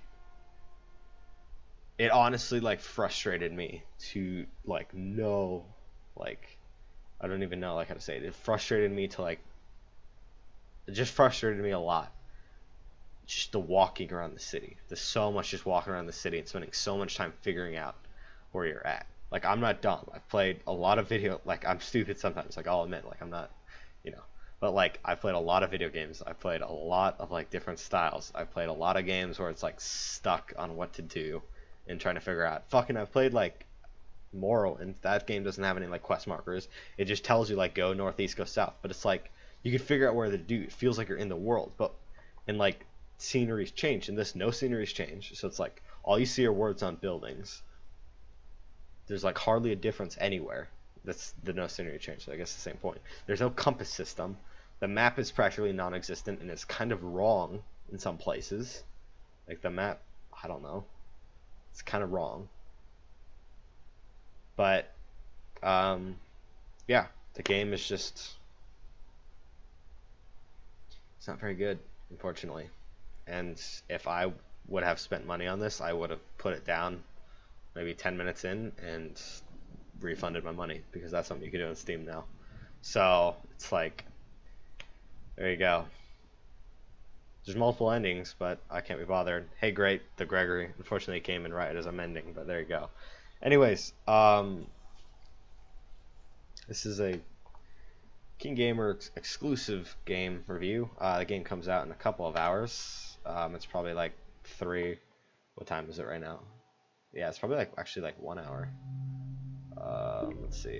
It honestly like frustrated me to like know, like I don't even know like how to say it. It frustrated me to like it just frustrated me a lot. Just the walking around the city. There's so much just walking around the city and spending so much time figuring out where you're at. Like I'm not dumb. I've played a lot of video. Like I'm stupid sometimes. Like I'll admit. Like I'm not, you know. But like, I've played a lot of video games. I've played a lot of like different styles. I've played a lot of games where it's like stuck on what to do and trying to figure out. Fucking, I've played like Morrowind. That game doesn't have any like quest markers. It just tells you like go northeast, go south. But it's like you can figure out where to do. It feels like you're in the world, but and like scenery's changed. In this, no scenery's changed. So it's like all you see are words on buildings. There's like hardly a difference anywhere. That's the no scenery change. So I guess the same point. There's no compass system. The map is practically non-existent and it's kind of wrong in some places. Like the map, I don't know. It's kind of wrong. But yeah, the game is just, it's not very good, unfortunately. And if I would have spent money on this, I would have put it down maybe 10 minutes in and refunded my money, because that's something you can do on Steam now. So it's like, there you go. There's multiple endings, but I can't be bothered. Hey, great, the Gregory. Unfortunately, it came in right as I'm ending, but there you go. Anyways, this is a KeenGamer exclusive game review. The game comes out in a couple of hours. It's probably like 3. What time is it right now? Yeah, it's probably like actually like 1 hour. Let's see.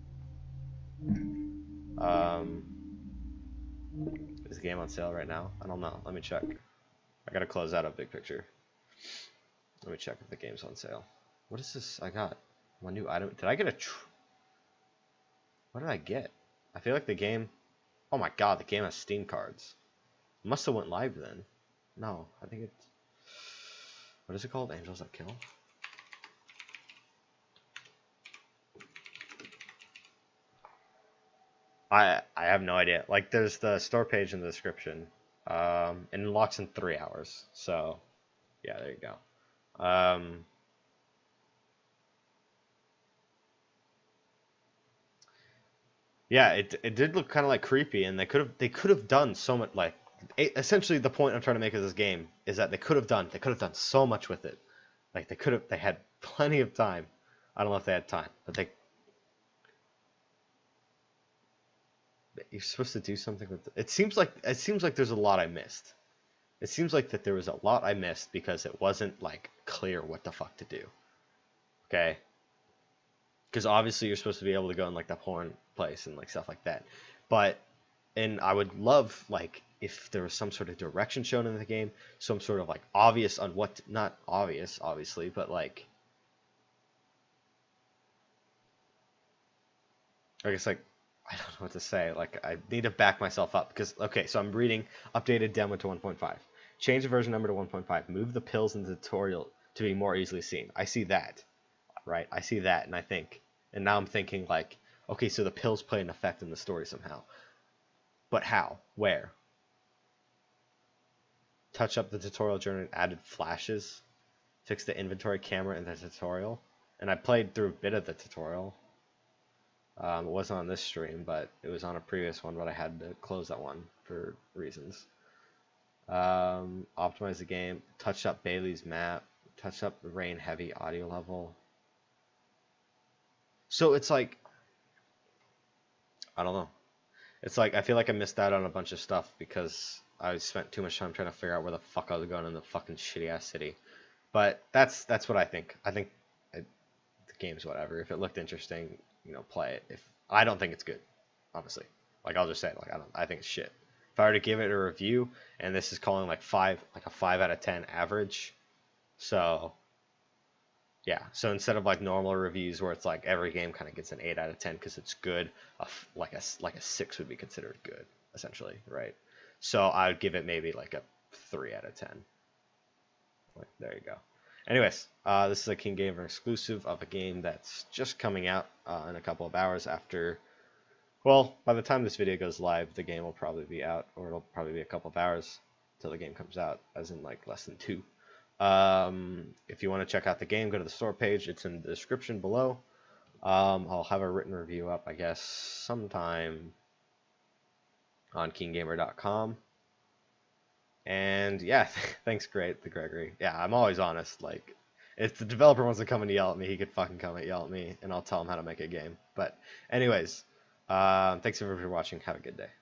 Is the game on sale right now? I don't know. Let me check. I gotta close out a big picture. Let me check if the game's on sale. What is this? I got one new item. Did I get a? What did I get? I feel like the game. Oh my god, the game has Steam cards. It must have went live then. No, I think it's. What is it called? Angels That Kill. I have no idea. Like, there's the store page in the description, and it unlocks in 3 hours. So, yeah, there you go. Yeah, it did look kind of like creepy, and they could have done so much. Like, essentially, the point I'm trying to make of this game is that they could have done so much with it. Like, they had plenty of time. I don't know if they had time, but you're supposed to do something with it. It seems like there's a lot I missed. It seems like that there was a lot I missed because it wasn't like clear what the fuck to do. Okay? Because obviously you're supposed to be able to go in like the porn place and like stuff like that. But and I would love like if there was some sort of direction shown in the game, some sort of like obvious on what not obvious obviously, but like I guess like I don't know what to say. Like, I need to back myself up because, okay, so I'm reading updated demo to 1.5. Change the version number to 1.5. Move the pills in the tutorial to be more easily seen. I see that, right? I see that, and I think, and now I'm thinking like, okay, so the pills play an effect in the story somehow. But how? Where? Touch up the tutorial journey and added flashes. Fix the inventory camera in the tutorial. And I played through a bit of the tutorial. It wasn't on this stream, but it was on a previous one, but I had to close that one for reasons. Optimize the game, touch up Bailey's map, touch up the rain heavy audio level. So it's like, I don't know. It's like, I feel like I missed out on a bunch of stuff because I spent too much time trying to figure out where the fuck I was going in the fucking shitty ass city. But that's what I think. I think the game's whatever. If it looked interesting, you know, play it. If I don't think it's good, honestly. Like, I'll just say it. Like, I think it's shit. If I were to give it a review, and this is calling like a 5 out of 10 average. So yeah. So instead of like normal reviews where it's like every game kind of gets an 8 out of 10 because it's good, like a 6 would be considered good, essentially, right? So I would give it maybe like a 3 out of 10. Like, there you go. Anyways, this is a KeenGamer exclusive of a game that's just coming out in a couple of hours after, well, by the time this video goes live, the game will probably be out, or it'll probably be a couple of hours till the game comes out, as in like less than 2. If you want to check out the game, go to the store page. It's in the description below. I'll have a written review up, I guess, sometime on KeenGamer.com. And yeah, thanks, the Gregory. Yeah, I'm always honest. Like, if the developer wants to come and yell at me, he could fucking come and yell at me, and I'll tell him how to make a game. But anyways, thanks everyone for watching. Have a good day.